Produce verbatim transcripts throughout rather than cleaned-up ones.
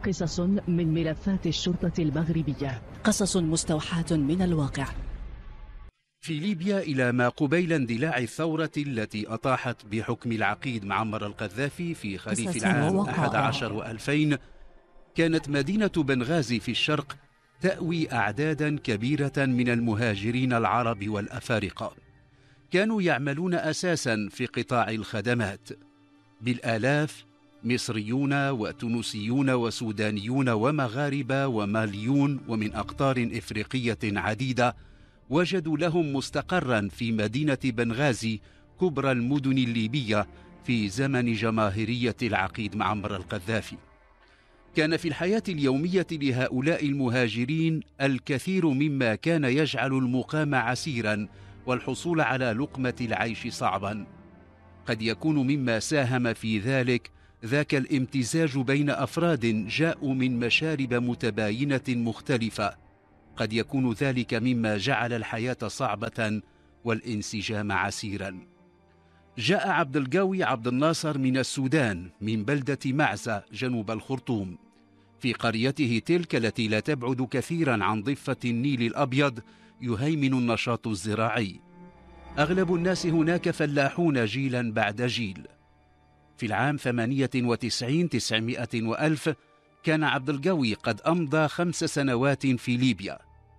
قصص من ملفات الشرطة المغربية، قصص مستوحاة من الواقع. في ليبيا إلى ما قبيل اندلاع الثورة التي أطاحت بحكم العقيد معمر القذافي في خريف العام أحد عشر وألفين، كانت مدينة بنغازي في الشرق تأوي أعدادا كبيرة من المهاجرين العرب والأفارقة. كانوا يعملون أساسا في قطاع الخدمات بالآلاف، مصريون وتونسيون وسودانيون ومغاربة وماليون ومن أقطار إفريقية عديدة وجدوا لهم مستقرا في مدينة بنغازي كبرى المدن الليبية في زمن جماهيرية العقيد معمر القذافي. كان في الحياة اليومية لهؤلاء المهاجرين الكثير مما كان يجعل المقام عسيرا والحصول على لقمة العيش صعبا. قد يكون مما ساهم في ذلك ذاك الامتزاج بين أفراد جاءوا من مشارب متباينة مختلفة. قد يكون ذلك مما جعل الحياة صعبة والانسجام عسيرا. جاء عبد القاوي عبد الناصر من السودان من بلدة معزة جنوب الخرطوم. في قريته تلك التي لا تبعد كثيرا عن ضفة النيل الأبيض يهيمن النشاط الزراعي. أغلب الناس هناك فلاحون جيلا بعد جيل. في العام ثمانية وتسعين تسعمائة وألف كان عبد القاوي قد أمضى خمس سنوات في ليبيا.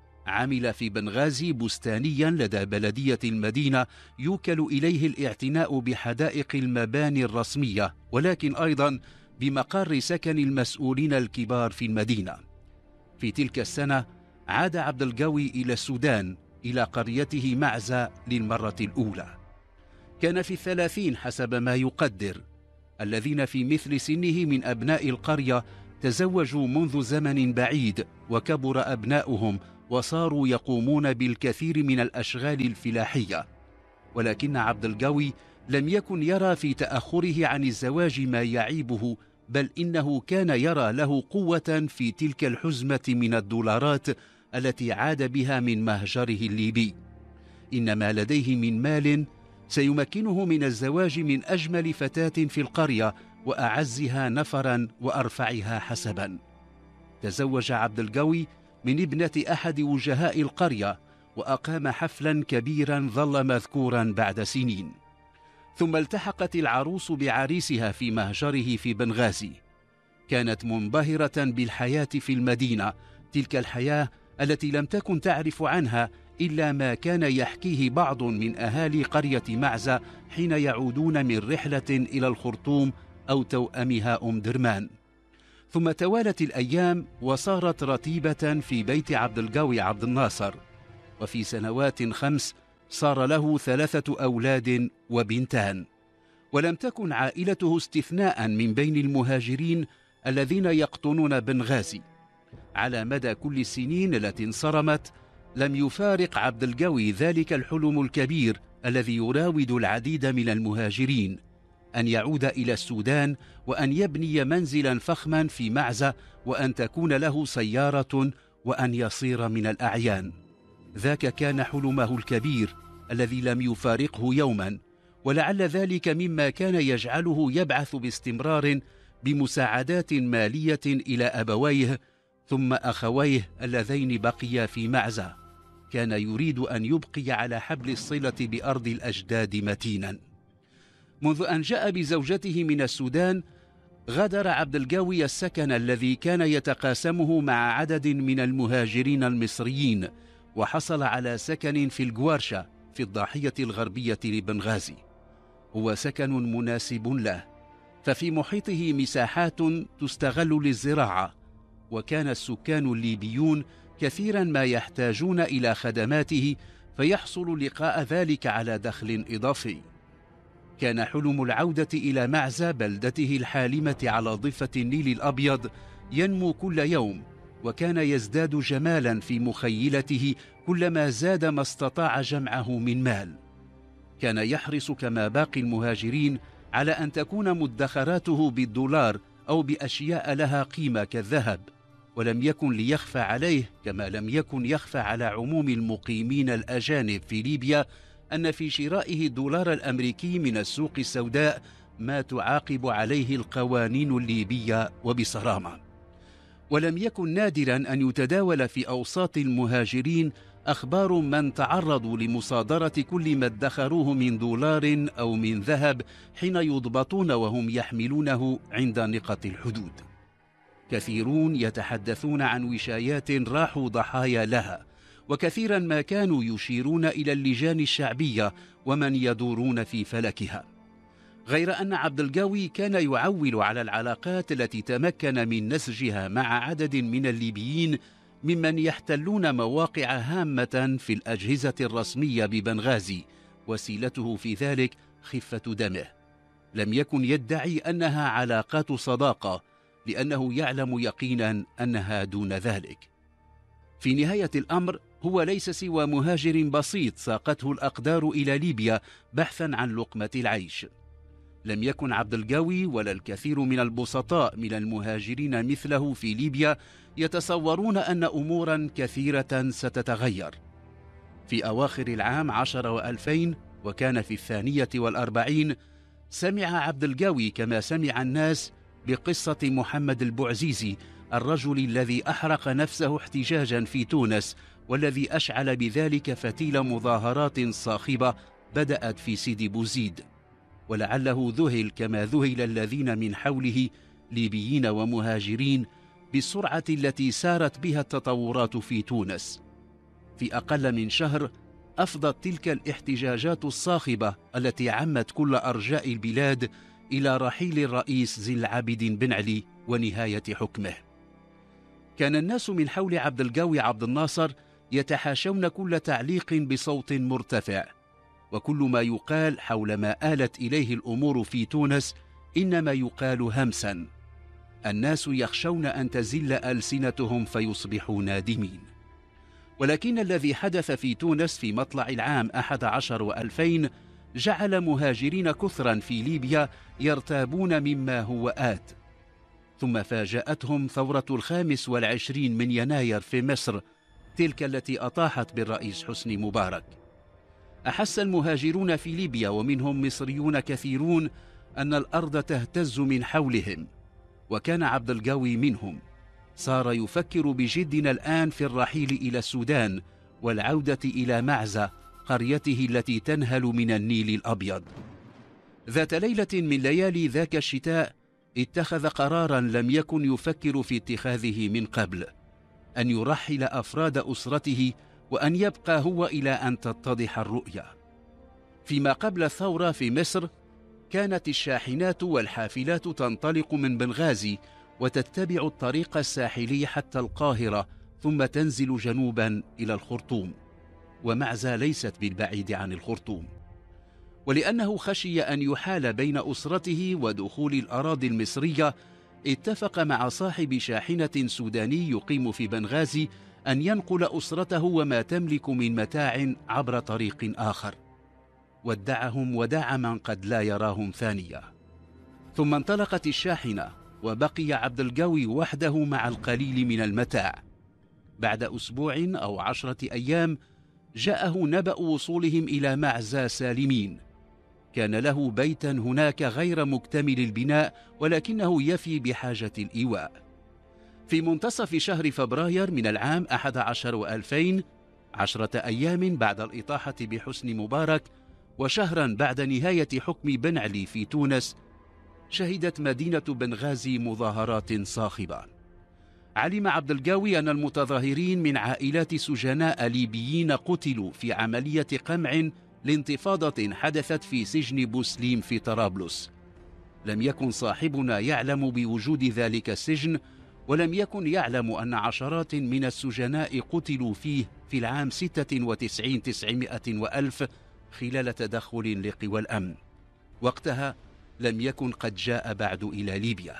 عمل في بنغازي بستانيا لدى بلدية المدينة يوكل إليه الاعتناء بحدائق المباني الرسمية، ولكن أيضا بمقر سكن المسؤولين الكبار في المدينة. في تلك السنة عاد عبد القاوي إلى السودان إلى قريته معزة للمرة الأولى. كان في الثلاثين حسب ما يقدر. الذين في مثل سنه من أبناء القرية تزوجوا منذ زمن بعيد وكبر أبناؤهم وصاروا يقومون بالكثير من الأشغال الفلاحية، ولكن عبد القاوي لم يكن يرى في تأخره عن الزواج ما يعيبه، بل إنه كان يرى له قوة في تلك الحزمة من الدولارات التي عاد بها من مهجره الليبي. إن ما لديه من مال سيمكنه من الزواج من أجمل فتاة في القرية وأعزها نفرا وأرفعها حسبا. تزوج عبد القاوي من ابنة أحد وجهاء القرية وأقام حفلا كبيرا ظل مذكورا بعد سنين. ثم التحقت العروس بعريسها في مهجره في بنغازي. كانت منبهرة بالحياة في المدينة، تلك الحياة التي لم تكن تعرف عنها إلا ما كان يحكيه بعض من أهالي قرية معزة حين يعودون من رحلة إلى الخرطوم أو توأمها أم درمان. ثم توالت الأيام وصارت رتيبة في بيت عبد القاوي عبد الناصر، وفي سنوات خمس صار له ثلاثة أولاد وبنتان. ولم تكن عائلته استثناء من بين المهاجرين الذين يقطنون بنغازي. على مدى كل السنين التي انصرمت لم يفارق عبد القاوي ذلك الحلم الكبير الذي يراود العديد من المهاجرين، أن يعود إلى السودان وأن يبني منزلا فخما في معزة وأن تكون له سيارة وأن يصير من الأعيان. ذاك كان حلمه الكبير الذي لم يفارقه يوما، ولعل ذلك مما كان يجعله يبعث باستمرار بمساعدات مالية إلى أبويه ثم أخويه اللذين بقيا في معزة. كان يريد أن يبقي على حبل الصلة بأرض الأجداد متينا. منذ أن جاء بزوجته من السودان غادر عبد القاوي السكن الذي كان يتقاسمه مع عدد من المهاجرين المصريين، وحصل على سكن في القوارشة في الضاحية الغربية لبنغازي. هو سكن مناسب له، ففي محيطه مساحات تستغل للزراعة، وكان السكان الليبيون كثيرا ما يحتاجون إلى خدماته، فيحصل لقاء ذلك على دخل إضافي. كان حلم العودة إلى معزة بلدته الحالمة على ضفة النيل الأبيض ينمو كل يوم، وكان يزداد جمالا في مخيلته كلما زاد ما استطاع جمعه من مال. كان يحرص كما باقي المهاجرين على أن تكون مدخراته بالدولار أو بأشياء لها قيمة كالذهب، ولم يكن ليخفى عليه كما لم يكن يخفى على عموم المقيمين الأجانب في ليبيا أن في شرائه الدولار الأمريكي من السوق السوداء ما تعاقب عليه القوانين الليبية وبصرامة. ولم يكن نادرا أن يتداول في أوساط المهاجرين أخبار من تعرضوا لمصادرة كل ما ادخروه من دولار أو من ذهب حين يضبطون وهم يحملونه عند نقط الحدود. كثيرون يتحدثون عن وشايات راحوا ضحايا لها، وكثيرا ما كانوا يشيرون إلى اللجان الشعبية ومن يدورون في فلكها. غير أن عبد القاوي كان يعول على العلاقات التي تمكن من نسجها مع عدد من الليبيين ممن يحتلون مواقع هامة في الأجهزة الرسمية ببنغازي، وسيلته في ذلك خفة دمه. لم يكن يدعي أنها علاقات صداقة، لأنه يعلم يقينا أنها دون ذلك. في نهاية الأمر هو ليس سوى مهاجر بسيط ساقته الأقدار إلى ليبيا بحثا عن لقمة العيش. لم يكن عبد القاوي ولا الكثير من البسطاء من المهاجرين مثله في ليبيا يتصورون أن أمورا كثيرة ستتغير. في أواخر العام عشر وألفين، وكان في الثانية والأربعين، سمع عبد القاوي كما سمع الناس بقصة محمد البوعزيزي، الرجل الذي أحرق نفسه احتجاجا في تونس، والذي أشعل بذلك فتيل مظاهرات صاخبة بدأت في سيدي بوزيد. ولعله ذهل كما ذهل الذين من حوله ليبيين ومهاجرين بالسرعة التي سارت بها التطورات في تونس. في أقل من شهر أفضت تلك الاحتجاجات الصاخبة التي عمت كل أرجاء البلاد إلى رحيل الرئيس زين العابدين بن علي ونهاية حكمه. كان الناس من حول عبد القاوي عبد الناصر يتحاشون كل تعليق بصوت مرتفع، وكل ما يقال حول ما آلت إليه الأمور في تونس إنما يقال همسا. الناس يخشون أن تزل ألسنتهم فيصبحوا نادمين. ولكن الذي حدث في تونس في مطلع العام أحد عشر وألفين جعل مهاجرين كثرا في ليبيا يرتابون مما هو آت. ثم فاجأتهم ثورة الخامس والعشرين من يناير في مصر، تلك التي أطاحت بالرئيس حسني مبارك. أحس المهاجرون في ليبيا ومنهم مصريون كثيرون أن الأرض تهتز من حولهم، وكان عبد القاوي منهم. صار يفكر بجد الآن في الرحيل إلى السودان والعودة إلى معزة، قريته التي تنهل من النيل الأبيض. ذات ليلة من ليالي ذاك الشتاء اتخذ قرارا لم يكن يفكر في اتخاذه من قبل، أن يرحل أفراد أسرته وأن يبقى هو إلى أن تتضح الرؤية. فيما قبل الثورة في مصر كانت الشاحنات والحافلات تنطلق من بنغازي وتتبع الطريق الساحلي حتى القاهرة، ثم تنزل جنوبا إلى الخرطوم، ومعزة ليست بالبعيد عن الخرطوم. ولأنه خشي أن يحال بين أسرته ودخول الأراضي المصرية، اتفق مع صاحب شاحنة سوداني يقيم في بنغازي أن ينقل أسرته وما تملك من متاع عبر طريق آخر. ودعهم ودع من قد لا يراهم ثانية. ثم انطلقت الشاحنة وبقي عبد القاوي وحده مع القليل من المتاع. بعد أسبوع أو عشرة أيام جاءه نبأ وصولهم إلى معزة سالمين. كان له بيتا هناك غير مكتمل البناء، ولكنه يفي بحاجة الإيواء. في منتصف شهر فبراير من العام أحد عشر وألفين، عشرة أيام بعد الإطاحة بحسني مبارك وشهرا بعد نهاية حكم بن علي في تونس، شهدت مدينة بنغازي مظاهرات صاخبة. علم عبد القاوي أن المتظاهرين من عائلات سجناء ليبيين قتلوا في عملية قمع لانتفاضة حدثت في سجن بوسليم في طرابلس. لم يكن صاحبنا يعلم بوجود ذلك السجن، ولم يكن يعلم أن عشرات من السجناء قتلوا فيه في العام ستة وتسعين تسعمائة وألف خلال تدخل لقوى الأمن. وقتها لم يكن قد جاء بعد إلى ليبيا.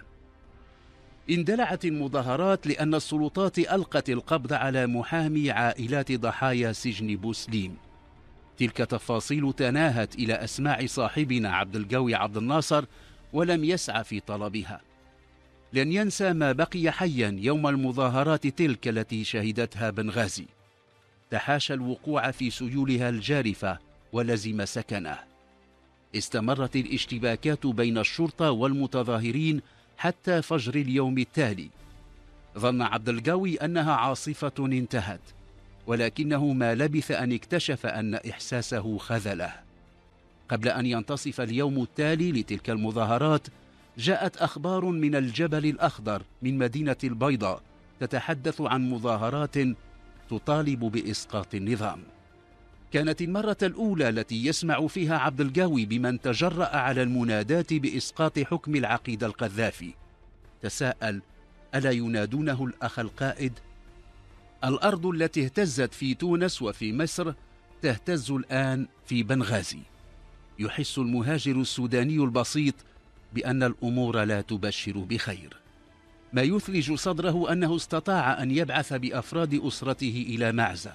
اندلعت المظاهرات لأن السلطات ألقت القبض على محامي عائلات ضحايا سجن بوسليم. تلك تفاصيل تناهت إلى أسماع صاحبنا عبد القاوي عبد الناصر، ولم يسعى في طلبها. لن ينسى ما بقي حيا يوم المظاهرات تلك التي شهدتها بنغازي. تحاشى الوقوع في سيولها الجارفة ولزم سكنه. استمرت الاشتباكات بين الشرطة والمتظاهرين حتى فجر اليوم التالي. ظن عبد القوي أنها عاصفة انتهت، ولكنه ما لبث أن اكتشف أن إحساسه خذله. قبل أن ينتصف اليوم التالي لتلك المظاهرات، جاءت أخبار من الجبل الأخضر من مدينة البيضاء تتحدث عن مظاهرات تطالب بإسقاط النظام. كانت المرة الأولى التي يسمع فيها عبد القوي بمن تجرأ على المناداة بإسقاط حكم العقيد القذافي. تساءل: ألا ينادونه الأخ القائد؟ الأرض التي اهتزت في تونس وفي مصر تهتز الآن في بنغازي. يحس المهاجر السوداني البسيط بأن الأمور لا تبشر بخير. ما يثلج صدره أنه استطاع أن يبعث بأفراد أسرته إلى معزة.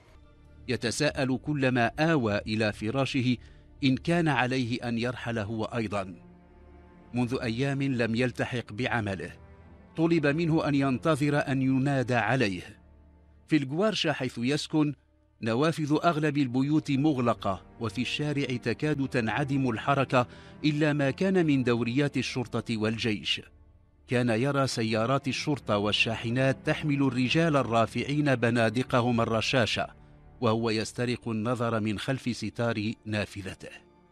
يتساءل كلما آوى إلى فراشه إن كان عليه أن يرحل هو أيضا. منذ أيام لم يلتحق بعمله، طلب منه أن ينتظر أن ينادى عليه. في الجوارشة حيث يسكن نوافذ أغلب البيوت مغلقة، وفي الشارع تكاد تنعدم الحركة إلا ما كان من دوريات الشرطة والجيش. كان يرى سيارات الشرطة والشاحنات تحمل الرجال الرافعين بنادقهم الرشاشة، وهو يسترق النظر من خلف ستار نافذته.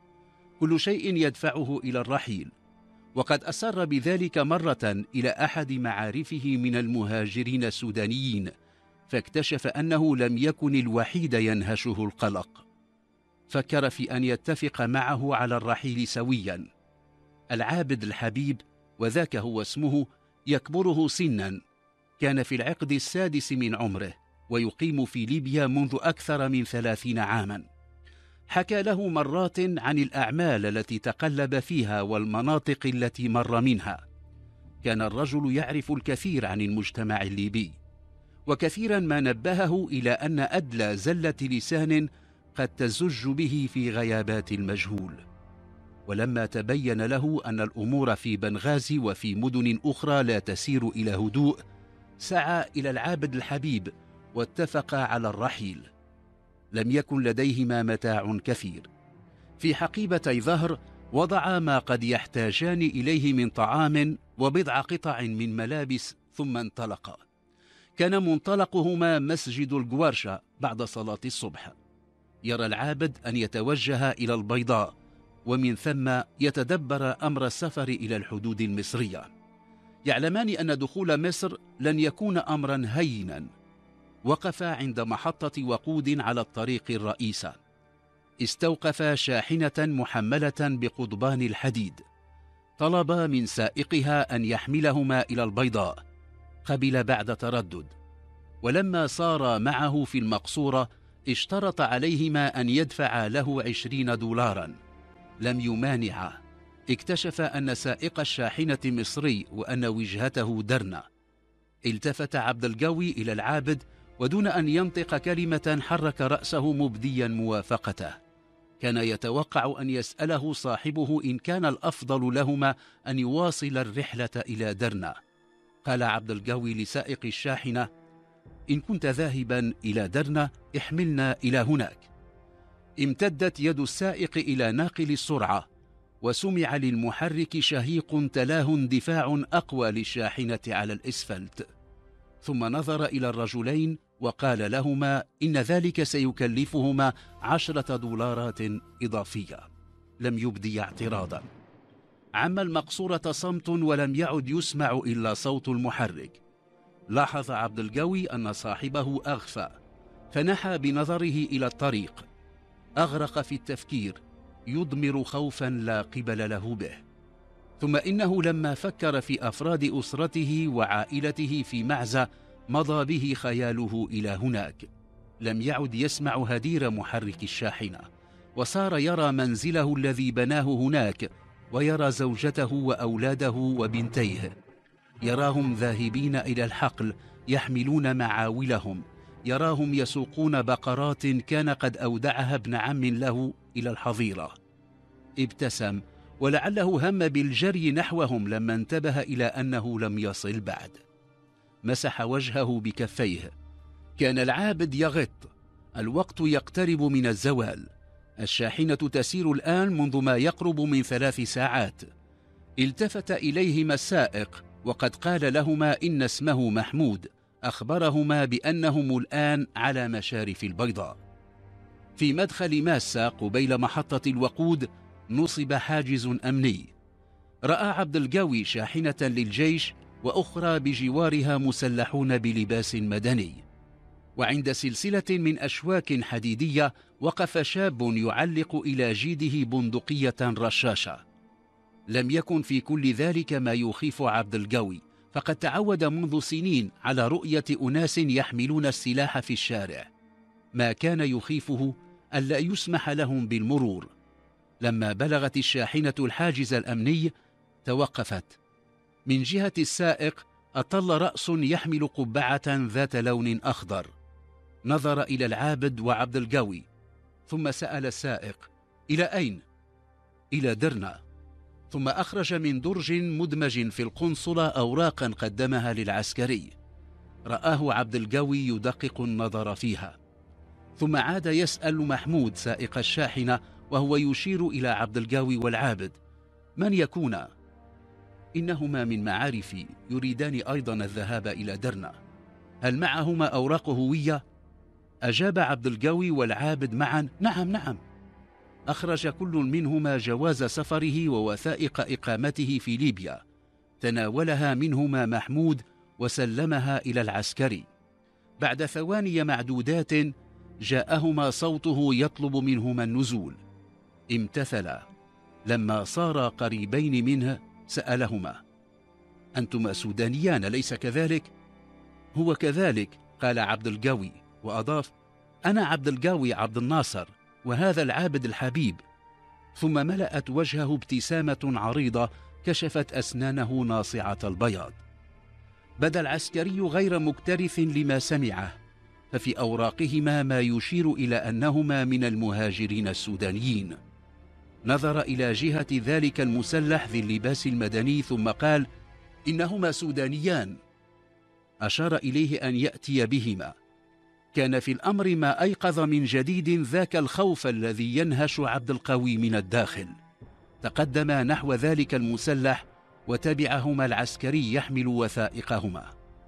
كل شيء يدفعه إلى الرحيل، وقد أسر بذلك مرة إلى أحد معارفه من المهاجرين السودانيين، فاكتشف أنه لم يكن الوحيد ينهشه القلق. فكر في أن يتفق معه على الرحيل سويا. العابد الحبيب، وذاك هو اسمه، يكبره سنا، كان في العقد السادس من عمره، ويقيم في ليبيا منذ أكثر من ثلاثين عاما. حكى له مرات عن الأعمال التي تقلب فيها والمناطق التي مر منها. كان الرجل يعرف الكثير عن المجتمع الليبي، وكثيرا ما نبهه إلى أن أدلى زلة لسان قد تزج به في غيابات المجهول. ولما تبين له أن الأمور في بنغازي وفي مدن أخرى لا تسير إلى هدوء، سعى إلى العابد الحبيب واتفقا على الرحيل. لم يكن لديهما متاع كثير. في حقيبتي ظهر وضعا ما قد يحتاجان إليه من طعام وبضع قطع من ملابس، ثم انطلقا. كان منطلقهما مسجد الجوارشة بعد صلاة الصبح. يرى العابد أن يتوجه إلى البيضاء، ومن ثم يتدبر أمر السفر إلى الحدود المصرية. يعلمان أن دخول مصر لن يكون أمرا هينا. وقفا عند محطة وقود على الطريق الرئيسة. استوقفا شاحنة محملة بقضبان الحديد. طلبا من سائقها أن يحملهما إلى البيضاء. قبل بعد تردد، ولما صار معه في المقصورة اشترط عليهما أن يدفعا له عشرين دولارا. لم يمانعا. اكتشف أن سائق الشاحنة مصري وأن وجهته درنة. التفت عبد القوي إلى العابد، ودون أن ينطق كلمة حرك رأسه مبديا موافقته. كان يتوقع أن يسأله صاحبه إن كان الأفضل لهما أن يواصل الرحلة إلى درنة. قال عبد القوي لسائق الشاحنة: إن كنت ذاهبا إلى درنة احملنا إلى هناك. امتدت يد السائق إلى ناقل السرعة، وسمع للمحرك شهيق تلاه اندفاع أقوى للشاحنة على الإسفلت. ثم نظر إلى الرجلين وقال لهما إن ذلك سيكلفهما عشرة دولارات إضافية. لم يبدي اعتراضا. عم المقصورة صمت، ولم يعد يسمع إلا صوت المحرك. لاحظ عبد القوي أن صاحبه أغفى، فنحى بنظره إلى الطريق. أغرق في التفكير، يضمر خوفا لا قبل له به. ثم إنه لما فكر في أفراد أسرته وعائلته في معزة، مضى به خياله إلى هناك. لم يعد يسمع هدير محرك الشاحنة، وصار يرى منزله الذي بناه هناك، ويرى زوجته وأولاده وبنتيه. يراهم ذاهبين إلى الحقل يحملون معاولهم، يراهم يسوقون بقرات كان قد أودعها ابن عم له إلى الحظيرة. ابتسم، ولعله هم بالجري نحوهم لما انتبه إلى أنه لم يصل بعد. مسح وجهه بكفيه. كان العابد يغط. الوقت يقترب من الزوال. الشاحنة تسير الآن منذ ما يقرب من ثلاث ساعات. التفت إليهما السائق وقد قال لهما إن اسمه محمود، أخبرهما بأنهم الآن على مشارف البيضاء. في مدخل ماسة قبيل محطة الوقود نصب حاجز أمني. رأى عبد القوي شاحنة للجيش وأخرى بجوارها مسلحون بلباس مدني، وعند سلسلة من أشواك حديدية وقف شاب يعلق إلى جيده بندقية رشاشة. لم يكن في كل ذلك ما يخيف عبد القوي، فقد تعود منذ سنين على رؤية أناس يحملون السلاح في الشارع. ما كان يخيفه ألا يسمح لهم بالمرور. لما بلغت الشاحنة الحاجز الأمني توقفت. من جهة السائق أطل رأس يحمل قبعة ذات لون أخضر. نظر إلى العابد وعبد القوي ثم سأل السائق: إلى أين؟ إلى درنا. ثم أخرج من درج مدمج في القنصلة أوراقا قدمها للعسكري. رآه عبد القوي يدقق النظر فيها، ثم عاد يسأل محمود سائق الشاحنة وهو يشير إلى عبد القوي والعابد: من يكونا؟ إنهما من معارفي، يريدان أيضا الذهاب إلى درنا. هل معهما أوراق هوية؟ أجاب عبد القوي والعابد معا: نعم نعم. أخرج كل منهما جواز سفره ووثائق إقامته في ليبيا. تناولها منهما محمود وسلمها إلى العسكري. بعد ثواني معدودات جاءهما صوته يطلب منهما النزول. امتثلا. لما صار قريبين منه سألهما: أنتما سودانيان ليس كذلك؟ هو كذلك، قال عبد القوي، وأضاف: أنا عبد القوي عبد الناصر، وهذا العابد الحبيب. ثم ملأت وجهه ابتسامة عريضة كشفت أسنانه ناصعة البياض. بدا العسكري غير مكترث لما سمعه، ففي أوراقهما ما يشير إلى أنهما من المهاجرين السودانيين. نظر إلى جهة ذلك المسلح ذي اللباس المدني ثم قال: إنهما سودانيان. أشار إليه أن يأتي بهما. كان في الأمر ما أيقظ من جديد ذاك الخوف الذي ينهش عبد القوي من الداخل. تقدم نحو ذلك المسلح وتبعهما العسكري يحمل وثائقهما.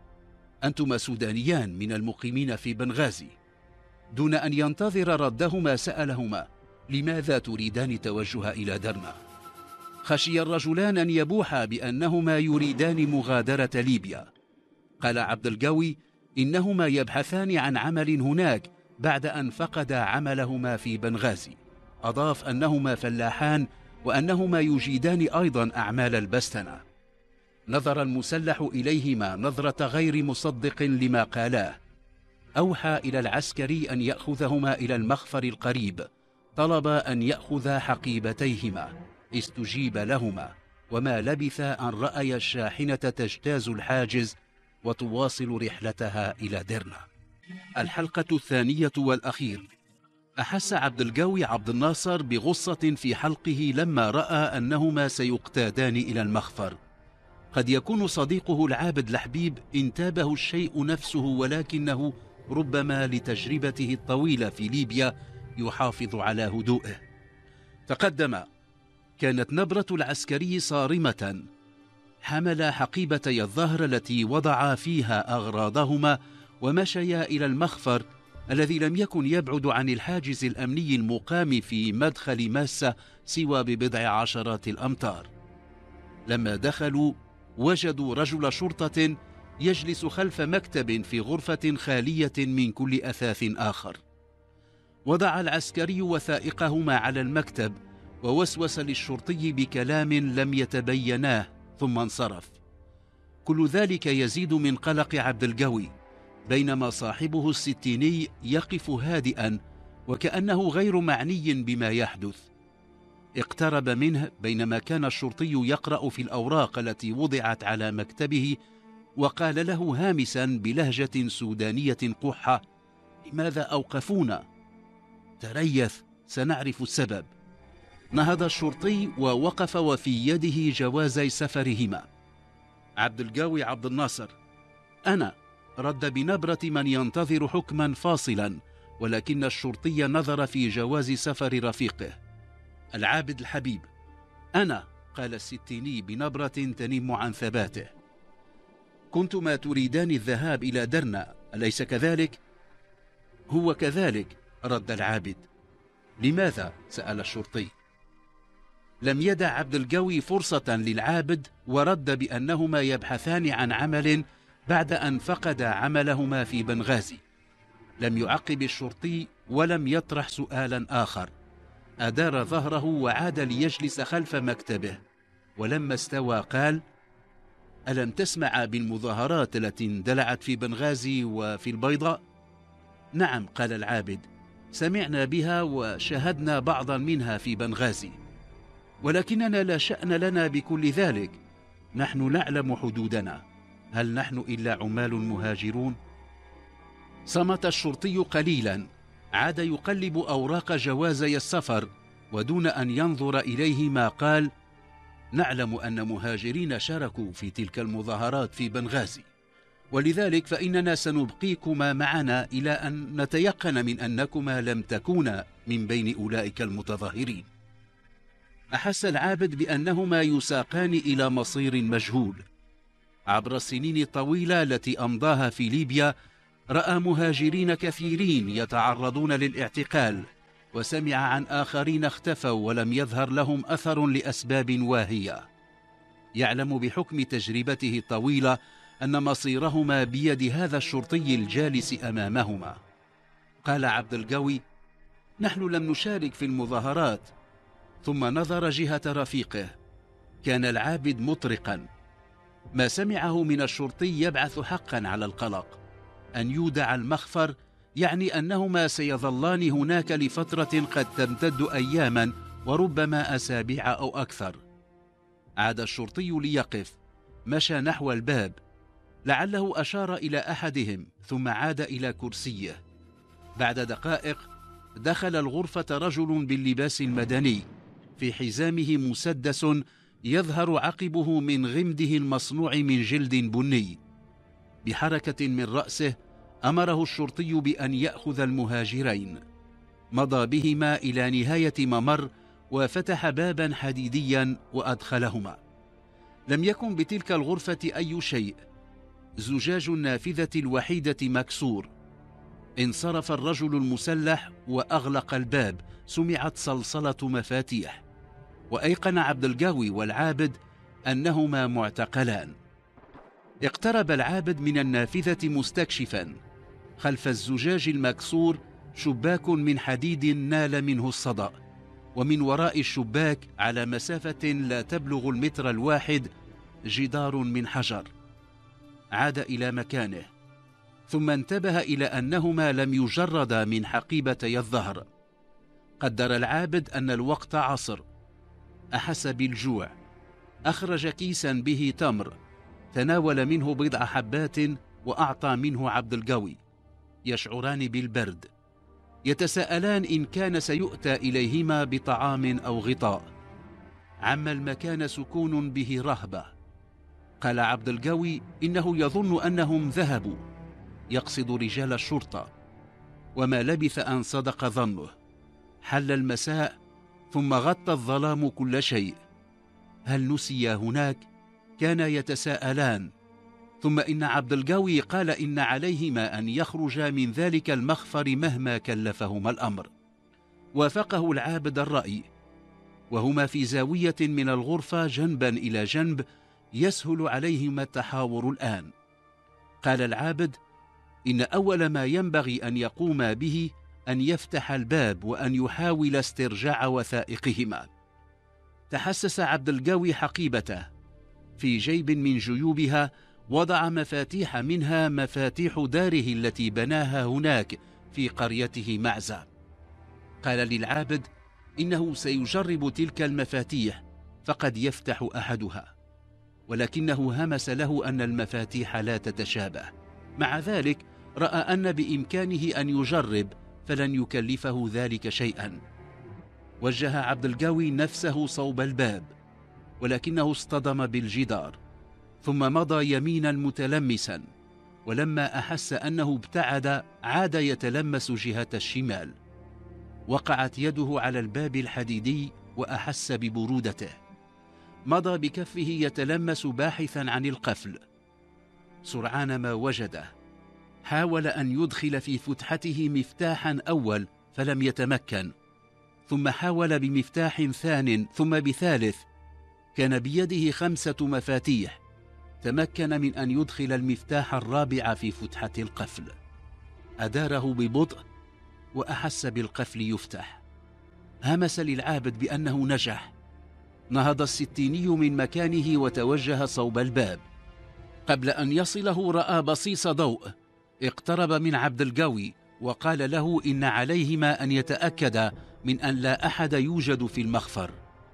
أنتما سودانيان من المقيمين في بنغازي. دون أن ينتظر ردهما سألهما: لماذا تريدان توجه إلى درنا؟ خشي الرجلان أن يبوحا بأنهما يريدان مغادرة ليبيا. قال عبد القوي: إنهما يبحثان عن عمل هناك بعد أن فقدا عملهما في بنغازي. أضاف أنهما فلاحان وأنهما يجيدان أيضا أعمال البستنة. نظر المسلح إليهما نظرة غير مصدق لما قالاه. أوحى إلى العسكري أن يأخذهما إلى المخفر القريب. طلب أن يأخذ حقيبتيهما. استجيب لهما، وما لبث أن رأي الشاحنة تجتاز الحاجز وتواصل رحلتها إلى درنا. الحلقة الثانية والأخير. أحس عبد القوي عبد الناصر بغصة في حلقه لما رأى أنهما سيقتادان إلى المخفر. قد يكون صديقه العابد الحبيب انتابه الشيء نفسه، ولكنه ربما لتجربته الطويلة في ليبيا يحافظ على هدوءه. تقدم. كانت نبرة العسكري صارمة. حمل حقيبتي الظهر التي وضع فيها أغراضهما ومشيا إلى المخفر الذي لم يكن يبعد عن الحاجز الأمني المقام في مدخل ماسة سوى ببضع عشرات الأمتار. لما دخلوا وجدوا رجل شرطة يجلس خلف مكتب في غرفة خالية من كل أثاث آخر. وضع العسكري وثائقهما على المكتب ووسوس للشرطي بكلام لم يتبيناه ثم انصرف. كل ذلك يزيد من قلق عبد القوي، بينما صاحبه الستيني يقف هادئا وكأنه غير معني بما يحدث. اقترب منه بينما كان الشرطي يقرأ في الأوراق التي وضعت على مكتبه، وقال له هامسا بلهجة سودانية قحة: لماذا أوقفونا؟ تريث، سنعرف السبب. نهض الشرطي ووقف وفي يده جوازي سفرهما. عبد القوي عبد الناصر: أنا، رد بنبرة من ينتظر حكما فاصلا، ولكن الشرطي نظر في جواز سفر رفيقه. العابد الحبيب: أنا، قال الستيني بنبرة تنم عن ثباته. كنتما تريدان الذهاب إلى درنا، أليس كذلك؟ هو كذلك، رد العابد. لماذا؟ سأل الشرطي. لم يدع عبد القوي فرصة للعابد، ورد بأنهما يبحثان عن عمل بعد أن فقدا عملهما في بنغازي. لم يعقب الشرطي ولم يطرح سؤالا آخر، أدار ظهره وعاد ليجلس خلف مكتبه، ولما استوى قال: ألم تسمع بالمظاهرات التي اندلعت في بنغازي وفي البيضاء؟ نعم، قال العابد، سمعنا بها وشاهدنا بعضا منها في بنغازي، ولكننا لا شأن لنا بكل ذلك، نحن نعلم حدودنا، هل نحن إلا عمال مهاجرون؟ صمت الشرطي قليلا، عاد يقلب أوراق جوازي السفر، ودون أن ينظر إليه ما قال: نعلم أن مهاجرين شاركوا في تلك المظاهرات في بنغازي، ولذلك فإننا سنبقيكما معنا إلى أن نتيقن من أنكما لم تكونا من بين أولئك المتظاهرين. أحس العابد بأنهما يساقان إلى مصير مجهول. عبر السنين الطويلة التي أمضاها في ليبيا رأى مهاجرين كثيرين يتعرضون للاعتقال، وسمع عن آخرين اختفوا ولم يظهر لهم أثر لأسباب واهية. يعلم بحكم تجربته الطويلة أن مصيرهما بيد هذا الشرطي الجالس أمامهما. قال عبد القوي: نحن لم نشارك في المظاهرات. ثم نظر جهة رفيقه، كان العابد مطرقا. ما سمعه من الشرطي يبعث حقا على القلق. أن يودع المخفر يعني أنهما سيظلان هناك لفترة قد تمتد أياما وربما أسابيع أو أكثر. عاد الشرطي ليقف، مشى نحو الباب، لعله أشار إلى أحدهم، ثم عاد إلى كرسيه. بعد دقائق دخل الغرفة رجل باللباس المدني، في حزامه مسدس يظهر عقبه من غمده المصنوع من جلد بني. بحركة من رأسه أمره الشرطي بأن يأخذ المهاجرين. مضى بهما إلى نهاية ممر وفتح بابا حديديا وأدخلهما. لم يكن بتلك الغرفة أي شيء، زجاج النافذة الوحيدة مكسور. انصرف الرجل المسلح وأغلق الباب، سمعت صلصلة مفاتيح، وأيقن عبد القوي والعابد أنهما معتقلان. اقترب العابد من النافذة مستكشفا. خلف الزجاج المكسور شباك من حديد نال منه الصدأ، ومن وراء الشباك على مسافة لا تبلغ المتر الواحد جدار من حجر. عاد إلى مكانه، ثم انتبه إلى أنهما لم يجردا من حقيبتي الظهر. قدر العابد أن الوقت عصر. أحس بالجوع، أخرج كيسا به تمر، تناول منه بضع حبات وأعطى منه عبد القوي. يشعران بالبرد، يتساءلان إن كان سيؤتى إليهما بطعام أو غطاء. عم المكان سكون به رهبة. قال عبد القوي إنه يظن أنهم ذهبوا، يقصد رجال الشرطة، وما لبث أن صدق ظنه. حل المساء، ثم غطى الظلام كل شيء. هل نسيا هناك؟ كانا يتساءلان. ثم إن عبد القوي قال إن عليهما أن يخرجا من ذلك المخفر مهما كلفهما الأمر. وافقه العابد الرأي، وهما في زاوية من الغرفة جنبا إلى جنب، يسهل عليهما التحاور الآن. قال العابد إن أول ما ينبغي أن يقوما به أن يفتح الباب وأن يحاول استرجاع وثائقهما. تحسس عبد القوي حقيبته، في جيب من جيوبها وضع مفاتيح، منها مفاتيح داره التي بناها هناك في قريته معزة. قال للعابد إنه سيجرب تلك المفاتيح، فقد يفتح أحدها، ولكنه همس له أن المفاتيح لا تتشابه. مع ذلك رأى أن بإمكانه أن يجرب، فلن يكلفه ذلك شيئا. وجه عبد القوي نفسه صوب الباب، ولكنه اصطدم بالجدار، ثم مضى يمينا متلمسا، ولما أحس أنه ابتعد عاد يتلمس جهة الشمال. وقعت يده على الباب الحديدي وأحس ببرودته. مضى بكفه يتلمس باحثا عن القفل. سرعان ما وجده. حاول أن يدخل في فتحته مفتاحا أول فلم يتمكن، ثم حاول بمفتاح ثان ثم بثالث. كان بيده خمسة مفاتيح، تمكن من أن يدخل المفتاح الرابع في فتحة القفل. أداره ببطء وأحس بالقفل يفتح. همس للعابد بأنه نجح. نهض الستيني من مكانه وتوجه صوب الباب. قبل أن يصله رأى بصيص ضوء. اقترب من عبد القوي وقال له إن عليهما أن يتأكدا من أن لا أحد يوجد في المخفر.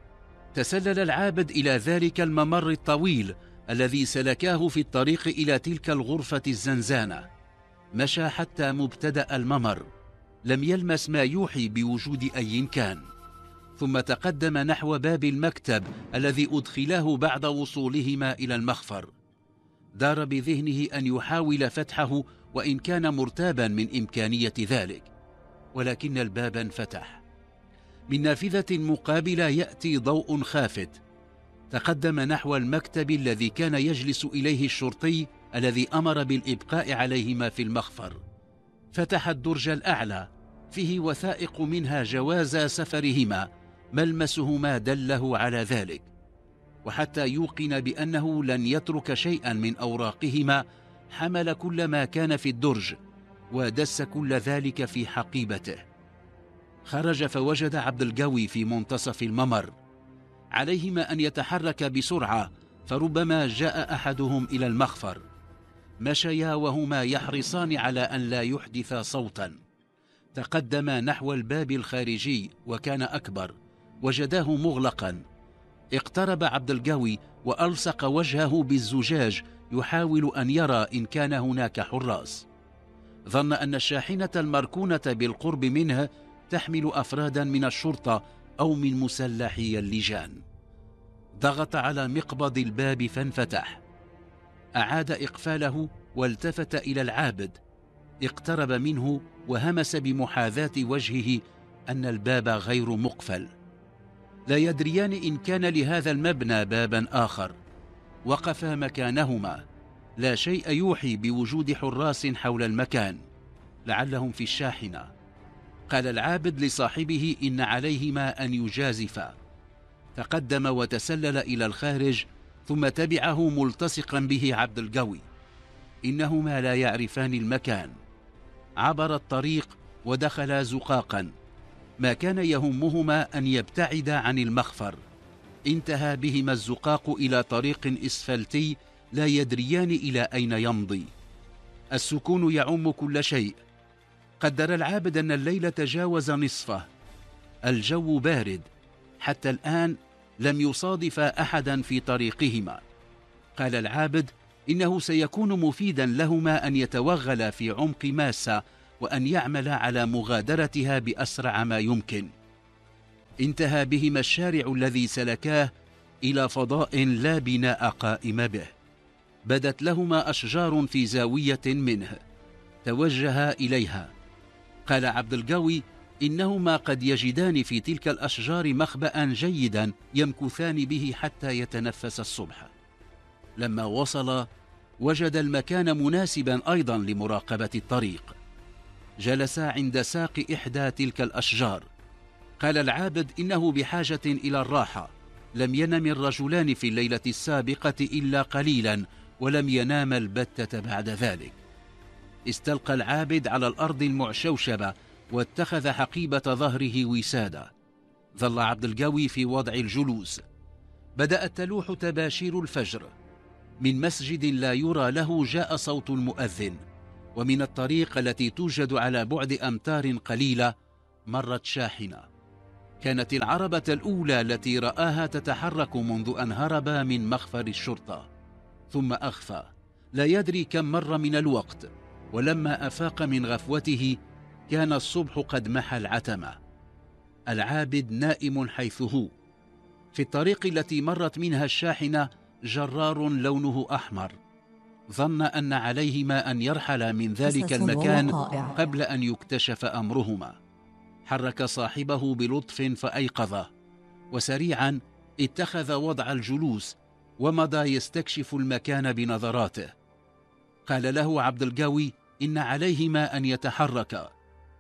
تسلل العابد إلى ذلك الممر الطويل الذي سلكاه في الطريق إلى تلك الغرفة الزنزانة. مشى حتى مبتدأ الممر، لم يلمس ما يوحي بوجود أي كان، ثم تقدم نحو باب المكتب الذي أدخلاه بعد وصولهما إلى المخفر. دار بذهنه أن يحاول فتحه وإن كان مرتابا من إمكانية ذلك، ولكن الباب انفتح. من نافذة مقابلة يأتي ضوء خافت. تقدم نحو المكتب الذي كان يجلس إليه الشرطي الذي أمر بالإبقاء عليهما في المخفر. فتح الدرج الأعلى، فيه وثائق منها جواز سفرهما، ملمسهما دله على ذلك. وحتى يوقن بأنه لن يترك شيئا من أوراقهما حمل كل ما كان في الدرج ودس كل ذلك في حقيبته. خرج فوجد عبد القوي في منتصف الممر. عليهما أن يتحرك بسرعة فربما جاء أحدهم إلى المخفر. مشيا وهما يحرصان على أن لا يحدث صوتا. تقدما نحو الباب الخارجي وكان أكبر، وجداه مغلقا. اقترب عبد القوي وألصق وجهه بالزجاج يحاول أن يرى إن كان هناك حراس. ظن أن الشاحنة المركونة بالقرب منه تحمل أفرادا من الشرطة أو من مسلحي اللجان. ضغط على مقبض الباب فانفتح. أعاد إقفاله والتفت إلى العابد. اقترب منه وهمس بمحاذاة وجهه أن الباب غير مقفل. لا يدريان إن كان لهذا المبنى بابا آخر. وقفا مكانهما، لا شيء يوحي بوجود حراس حول المكان، لعلهم في الشاحنة. قال العابد لصاحبه إن عليهما أن يجازفا. تقدم وتسلل إلى الخارج، ثم تبعه ملتصقا به عبد القوي. إنهما لا يعرفان المكان. عبر الطريق ودخلا زقاقا. ما كان يهمهما أن يبتعدا عن المخفر. انتهى بهما الزقاق إلى طريق إسفلتي لا يدريان إلى أين يمضي. السكون يعم كل شيء. قدر العابد أن الليل تجاوز نصفه. الجو بارد. حتى الآن لم يصادف أحدا في طريقهما. قال العابد إنه سيكون مفيدا لهما أن يتوغلا في عمق ماسة وأن يعمل على مغادرتها بأسرع ما يمكن. انتهى بهما الشارع الذي سلكاه إلى فضاء لا بناء قائم به. بدت لهما أشجار في زاوية منه. توجها إليها. قال عبد القوي إنهما قد يجدان في تلك الأشجار مخبأ جيدا يمكثان به حتى يتنفس الصبح. لما وصل وجد المكان مناسبا أيضا لمراقبة الطريق. جلسا عند ساق إحدى تلك الأشجار. قال العابد إنه بحاجة إلى الراحة. لم ينم الرجلان في الليلة السابقة إلا قليلا، ولم ينام البتة بعد ذلك. استلقى العابد على الأرض المعشوشبة واتخذ حقيبة ظهره وسادة. ظل عبد القوي في وضع الجلوس. بدأت تلوح تباشير الفجر. من مسجد لا يرى له جاء صوت المؤذن، ومن الطريق التي توجد على بعد أمتار قليلة مرت شاحنة. كانت العربة الأولى التي رآها تتحرك منذ أن هرب من مخفر الشرطة. ثم أخفى. لا يدري كم مر من الوقت، ولما أفاق من غفوته كان الصبح قد محى العتمة. العابد نائم حيث هو. في الطريق التي مرت منها الشاحنة جرار لونه أحمر. ظن أن عليهما أن يرحلا من ذلك المكان قبل أن يكتشف أمرهما. حرك صاحبه بلطف فأيقظه، وسريعا اتخذ وضع الجلوس ومضى يستكشف المكان بنظراته. قال له عبد القوي إن عليهما أن يتحركا.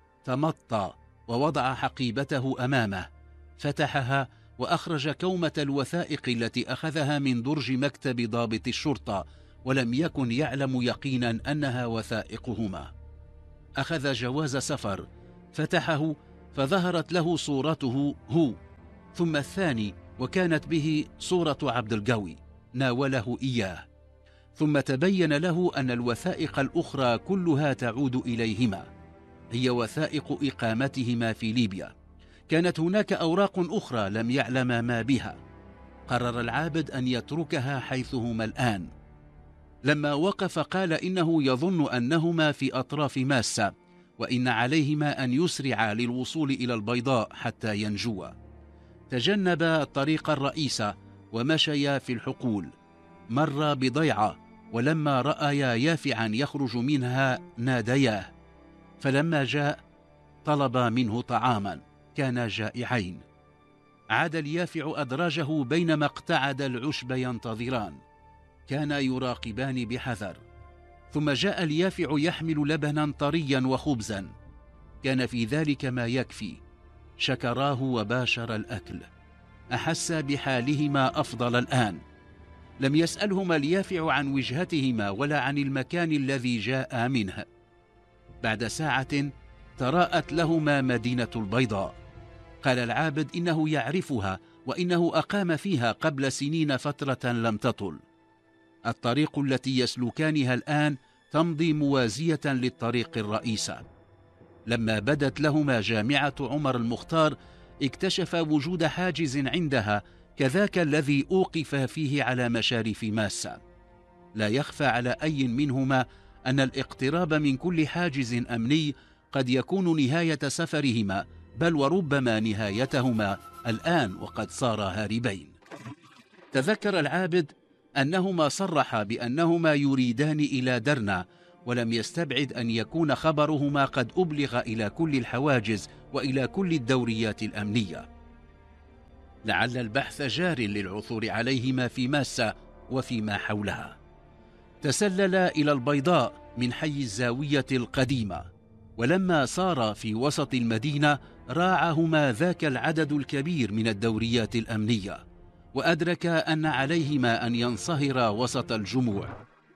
تمطى ووضع حقيبته أمامه، فتحها وأخرج كومة الوثائق التي أخذها من درج مكتب ضابط الشرطة، ولم يكن يعلم يقينا أنها وثائقهما. أخذ جواز سفر، فتحه فظهرت له صورته هو، ثم الثاني وكانت به صورة عبد القوي، ناوله إياه، ثم تبين له أن الوثائق الأخرى كلها تعود إليهما، هي وثائق إقامتهما في ليبيا. كانت هناك أوراق أخرى لم يعلم ما بها. قرر العابد أن يتركها حيثهما الآن. لما وقف قال إنه يظن أنهما في أطراف ماسة، وإن عليهما أن يسرعا للوصول إلى البيضاء حتى ينجوا. تجنب الطريق الرئيس ومشيا في الحقول. مر بضيعة، ولما رأيا يافعا يخرج منها نادياه، فلما جاء طلب منه طعاما، كانا جائعين. عاد اليافع أدراجه بينما اقتعد العشب ينتظران، كانا يراقبان بحذر. ثم جاء اليافع يحمل لبنا طريا وخبزا، كان في ذلك ما يكفي. شكراه وباشر الأكل. أحس بحالهما أفضل الآن. لم يسألهما اليافع عن وجهتهما ولا عن المكان الذي جاء منه. بعد ساعة تراءت لهما مدينة البيضاء. قال العابد إنه يعرفها، وإنه أقام فيها قبل سنين فترة لم تطل. الطريق التي يسلكانها الآن تمضي موازية للطريق الرئيسة. لما بدت لهما جامعة عمر المختار اكتشف وجود حاجز عندها كذاك الذي أوقف فيه على مشارف ماسة. لا يخفى على أي منهما أن الاقتراب من كل حاجز أمني قد يكون نهاية سفرهما، بل وربما نهايتهما الآن وقد صارا هاربين. تذكر العابد أنهما صرحا بأنهما يريدان إلى درنا، ولم يستبعد أن يكون خبرهما قد أبلغ إلى كل الحواجز وإلى كل الدوريات الأمنية. لعل البحث جار للعثور عليهما في ماسة وفيما حولها. تسلل إلى البيضاء من حي الزاوية القديمة، ولما صار في وسط المدينة راعهما ذاك العدد الكبير من الدوريات الأمنية، وأدرك أن عليهما أن ينصهرا وسط الجموع.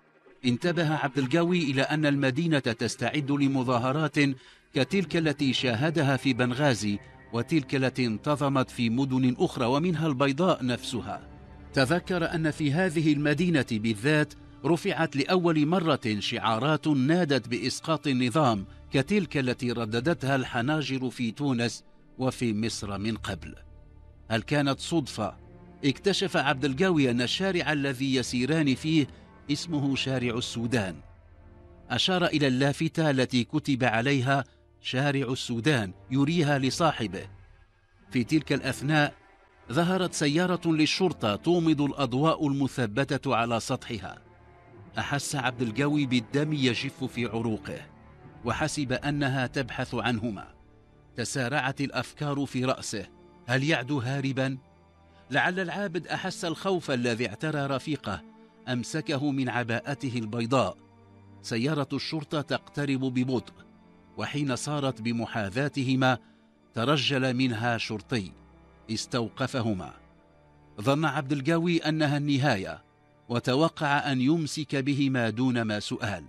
انتبه عبد القوي إلى أن المدينة تستعد لمظاهرات كتلك التي شاهدها في بنغازي، وتلك التي انتظمت في مدن أخرى ومنها البيضاء نفسها. تذكر أن في هذه المدينة بالذات رفعت لأول مرة شعارات نادت بإسقاط النظام كتلك التي رددتها الحناجر في تونس وفي مصر من قبل. هل كانت صدفة؟ اكتشف عبد القوي أن الشارع الذي يسيران فيه اسمه شارع السودان. أشار إلى اللافتة التي كتب عليها شارع السودان يريها لصاحبه. في تلك الأثناء ظهرت سيارة للشرطة تومض الأضواء المثبتة على سطحها. أحس عبد القوي بالدم يجف في عروقه، وحسب أنها تبحث عنهما. تسارعت الأفكار في رأسه، هل يعدو هاربا؟ لعل العابد أحس الخوف الذي اعترى رفيقه أمسكه من عباءته البيضاء. سيارة الشرطة تقترب ببطء، وحين صارت بمحاذاتهما ترجل منها شرطي استوقفهما. ظن عبد القوي أنها النهاية، وتوقع أن يمسك بهما دون ما سؤال،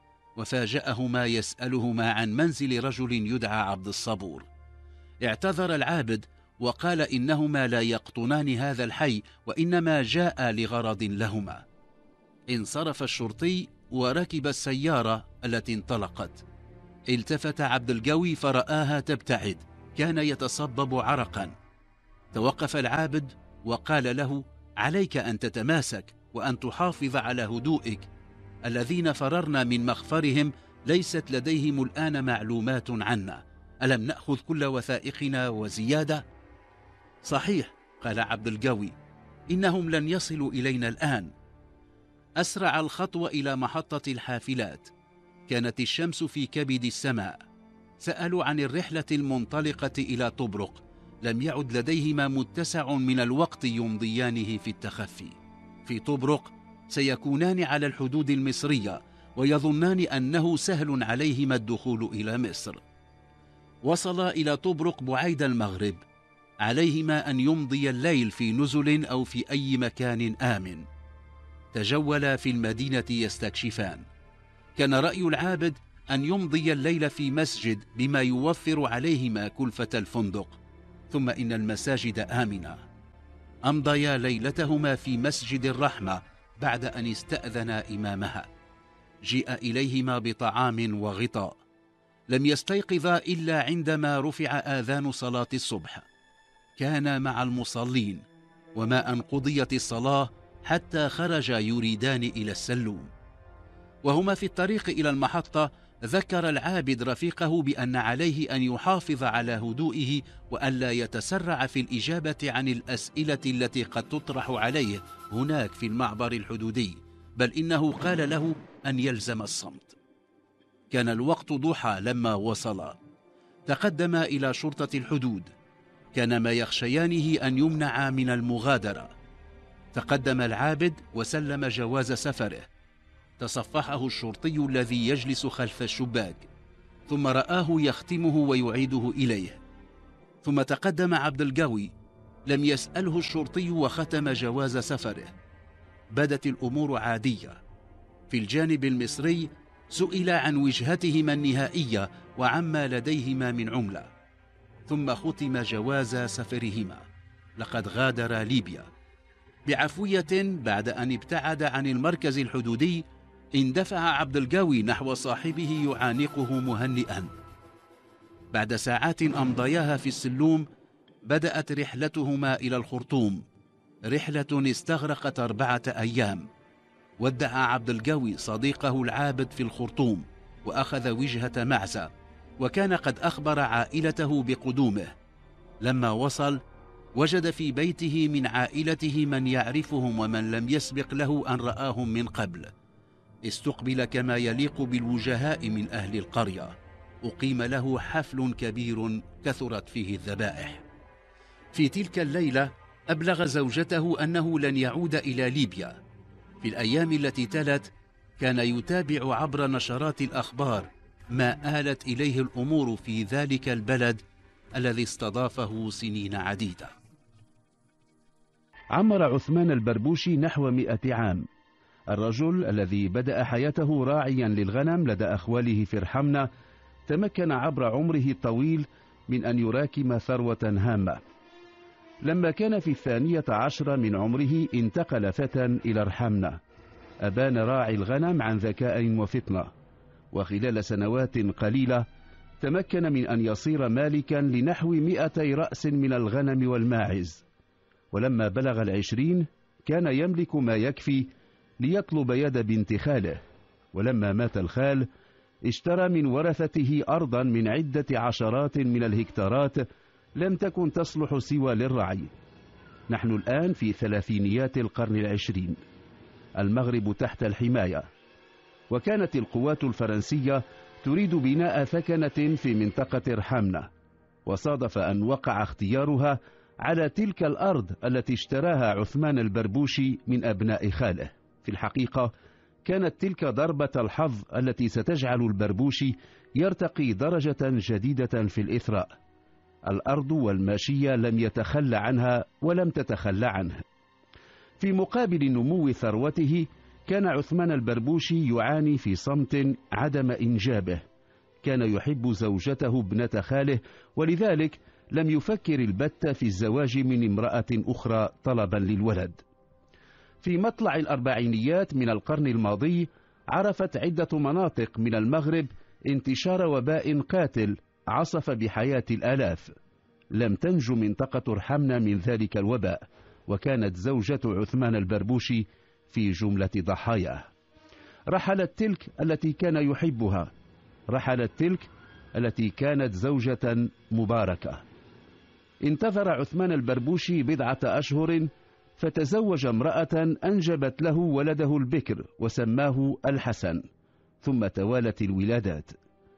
وفاجأهما يسألهما عن منزل رجل يدعى عبد الصبور. اعتذر العابد وقال إنهما لا يقطنان هذا الحي، وإنما جاء لغرض لهما. انصرف الشرطي وركب السيارة التي انطلقت. التفت عبد القوي فرآها تبتعد، كان يتصبب عرقا. توقف العابد وقال له: عليك أن تتماسك وأن تحافظ على هدوئك. الذين فررنا من مخفرهم ليست لديهم الآن معلومات عنا. ألم نأخذ كل وثائقنا وزيادة؟ صحيح، قال عبد القوي، إنهم لن يصلوا إلينا الآن. أسرع الخطوة إلى محطة الحافلات. كانت الشمس في كبد السماء. سألوا عن الرحلة المنطلقة إلى طبرق. لم يعد لديهما متسع من الوقت يمضيانه في التخفي. في طبرق سيكونان على الحدود المصرية، ويظنان أنه سهل عليهما الدخول إلى مصر. وصلا إلى طبرق بعيد المغرب، عليهما أن يمضي الليل في نزل أو في أي مكان آمن. تجولا في المدينة يستكشفان. كان رأي العابد أن يمضي الليل في مسجد بما يوفر عليهما كلفة الفندق، ثم إن المساجد آمنة. أمضيا ليلتهما في مسجد الرحمة بعد أن استأذنا إمامها. جيء إليهما بطعام وغطاء. لم يستيقظا إلا عندما رفع آذان صلاة الصبح. كانا مع المصلين، وما أن قضيت الصلاة حتى خرجا يريدان إلى السلوم. وهما في الطريق إلى المحطة ذكر العابد رفيقه بأن عليه أن يحافظ على هدوئه وألا يتسرع في الإجابة عن الأسئلة التي قد تطرح عليه هناك في المعبر الحدودي، بل إنه قال له أن يلزم الصمت. كان الوقت ضحى لما وصلا. تقدما إلى شرطة الحدود. كان ما يخشيانه أن يمنع من المغادرة. تقدم العابد وسلم جواز سفره. تصفحه الشرطي الذي يجلس خلف الشباك، ثم رآه يختمه ويعيده إليه. ثم تقدم عبد القوي. لم يسأله الشرطي وختم جواز سفره. بدت الأمور عادية. في الجانب المصري سئل عن وجهتهما النهائية وعما لديهما من عملة، ثم ختم جواز سفرهما. لقد غادر ليبيا بعفوية. بعد أن ابتعد عن المركز الحدودي اندفع عبد القوي نحو صاحبه يعانقه مهنئا. بعد ساعات أمضياها في السلوم بدأت رحلتهما إلى الخرطوم، رحلة استغرقت أربعة أيام. ودع عبد القوي صديقه العابد في الخرطوم وأخذ وجهة معزة، وكان قد أخبر عائلته بقدومه. لما وصل وجد في بيته من عائلته من يعرفهم ومن لم يسبق له أن رآهم من قبل. استقبل كما يليق بالوجهاء من أهل القرية. أقيم له حفل كبير كثرت فيه الذبائح. في تلك الليلة أبلغ زوجته أنه لن يعود إلى ليبيا. في الأيام التي تلت كان يتابع عبر نشرات الأخبار ما آلت إليه الأمور في ذلك البلد الذي استضافه سنين عديدة. عمر عثمان البربوشي نحو مئة عام. الرجل الذي بدأ حياته راعيا للغنم لدى أخواله في رحمنة تمكن عبر عمره الطويل من أن يراكم ثروة هامة. لما كان في الثانية عشر من عمره انتقل فتى إلى رحمنة. أبان راعي الغنم عن ذكاء وفطنة، وخلال سنوات قليلة تمكن من أن يصير مالكا لنحو مئتي رأس من الغنم والماعز. ولما بلغ العشرين كان يملك ما يكفي ليطلب يد بنت خاله. ولما مات الخال اشترى من ورثته أرضا من عدة عشرات من الهكتارات لم تكن تصلح سوى للرعي. نحن الآن في ثلاثينيات القرن العشرين. المغرب تحت الحماية، وكانت القوات الفرنسية تريد بناء ثكنة في منطقة رحمنة، وصادف أن وقع اختيارها على تلك الأرض التي اشتراها عثمان البربوشي من أبناء خاله. في الحقيقة كانت تلك ضربة الحظ التي ستجعل البربوشي يرتقي درجة جديدة في الإثراء. الأرض والماشية لم يتخلى عنها ولم تتخلى عنه. في مقابل نمو ثروته كان عثمان البربوشي يعاني في صمت عدم إنجابه. كان يحب زوجته ابنة خاله، ولذلك لم يفكر البتة في الزواج من امرأة أخرى طلبا للولد. في مطلع الأربعينيات من القرن الماضي عرفت عدة مناطق من المغرب انتشار وباء قاتل عصف بحياة الآلاف. لم تنج منطقة رحمنة من ذلك الوباء، وكانت زوجة عثمان البربوشي في جملة ضحاياه. رحلت تلك التي كان يحبها، رحلت تلك التي كانت زوجة مباركة. انتظر عثمان البربوشي بضعة أشهر فتزوج امرأة أنجبت له ولده البكر وسماه الحسن، ثم توالت الولادات.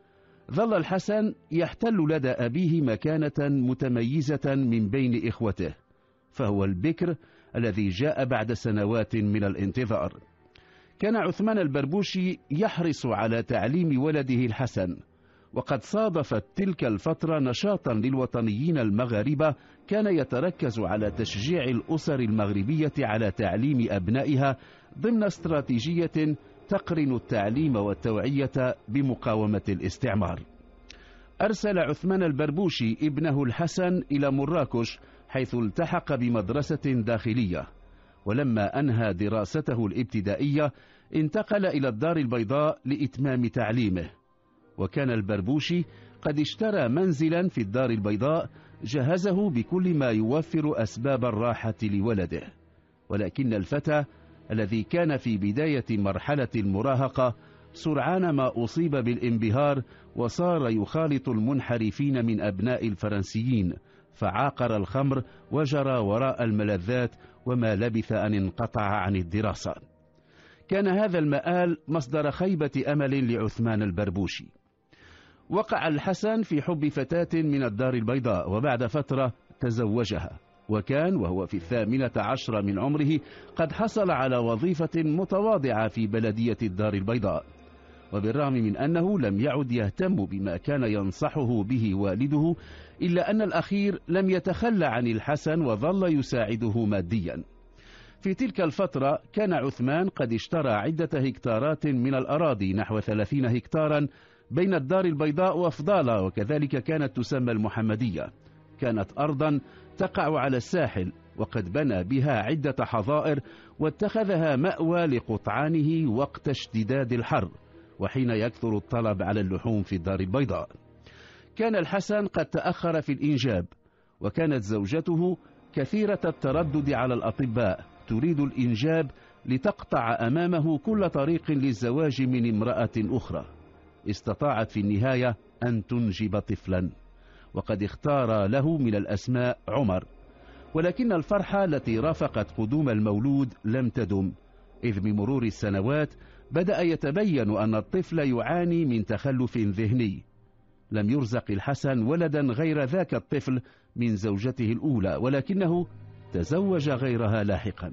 ظل الحسن يحتل لدى أبيه مكانة متميزة من بين إخوته، فهو البكر الذي جاء بعد سنوات من الانتظار. كان عثمان البربوشي يحرص على تعليم ولده الحسن، وقد صادفت تلك الفترة نشاطا للوطنيين المغاربة كان يتركز على تشجيع الأسر المغربية على تعليم أبنائها ضمن استراتيجية تقرن التعليم والتوعية بمقاومة الاستعمار. أرسل عثمان البربوشي ابنه الحسن إلى مراكش، حيث التحق بمدرسة داخلية، ولما أنهى دراسته الابتدائية انتقل إلى الدار البيضاء لإتمام تعليمه. وكان البربوشي قد اشترى منزلا في الدار البيضاء جهزه بكل ما يوفر أسباب الراحة لولده، ولكن الفتى الذي كان في بداية مرحلة المراهقة سرعان ما أصيب بالانبهار، وصار يخالط المنحرفين من أبناء الفرنسيين، فعاقر الخمر وجرى وراء الملذات، وما لبث أن انقطع عن الدراسة. كان هذا المآل مصدر خيبة أمل لعثمان البربوشي. وقع الحسن في حب فتاة من الدار البيضاء، وبعد فترة تزوجها، وكان وهو في الثامنة عشر من عمره قد حصل على وظيفة متواضعة في بلدية الدار البيضاء. وبالرغم من أنه لم يعد يهتم بما كان ينصحه به والده، إلا أن الأخير لم يتخلى عن الحسن وظل يساعده ماديا. في تلك الفترة كان عثمان قد اشترى عدة هكتارات من الأراضي، نحو ثلاثين هكتارا، بين الدار البيضاء وفضالة، وكذلك كانت تسمى المحمدية. كانت أرضا تقع على الساحل، وقد بنى بها عدة حظائر واتخذها مأوى لقطعانه وقت اشتداد الحر، وحين يكثر الطلب على اللحوم في الدار البيضاء. كان الحسن قد تأخر في الإنجاب، وكانت زوجته كثيرة التردد على الأطباء، تريد الإنجاب لتقطع أمامه كل طريق للزواج من امرأة أخرى. استطاعت في النهاية أن تنجب طفلا، وقد اختار له من الأسماء عمر. ولكن الفرحة التي رافقت قدوم المولود لم تدم، إذ بمرور السنوات بدأ يتبين أن الطفل يعاني من تخلف ذهني. لم يرزق الحسن ولدا غير ذاك الطفل من زوجته الأولى، ولكنه تزوج غيرها لاحقا.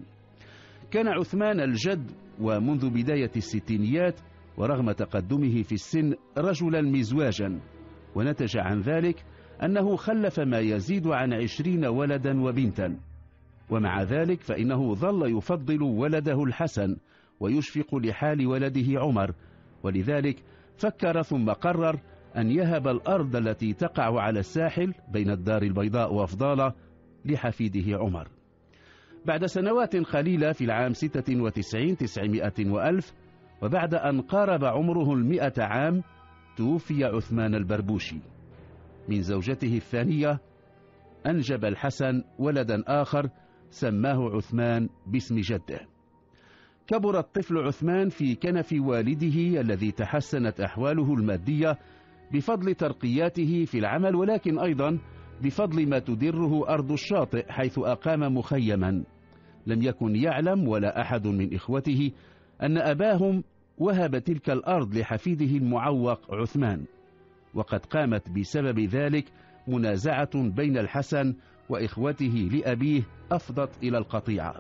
كان عثمان الجد ومنذ بداية الستينيات، ورغم تقدمه في السن، رجلا مزواجا، ونتج عن ذلك أنه خلف ما يزيد عن عشرين ولدا وبنتا. ومع ذلك فإنه ظل يفضل ولده الحسن ويشفق لحال ولده عمر، ولذلك فكر ثم قرر أن يهب الأرض التي تقع على الساحل بين الدار البيضاء وفضالة لحفيده عمر. بعد سنوات قليلة في العام ستة وتسعين تسعمائة وألف، وبعد أن قارب عمره المئة عام، توفي عثمان البربوشي. من زوجته الثانية أنجب الحسن ولدا آخر سماه عثمان باسم جده. كبر الطفل عثمان في كنف والده الذي تحسنت أحواله المادية بفضل ترقياته في العمل، ولكن أيضا بفضل ما تدره أرض الشاطئ، حيث أقام مخيما. لم يكن يعلم ولا أحد من إخوته أن أباهم وهب تلك الأرض لحفيده المعوق عثمان، وقد قامت بسبب ذلك منازعة بين الحسن وإخوته لأبيه أفضت إلى القطيعة.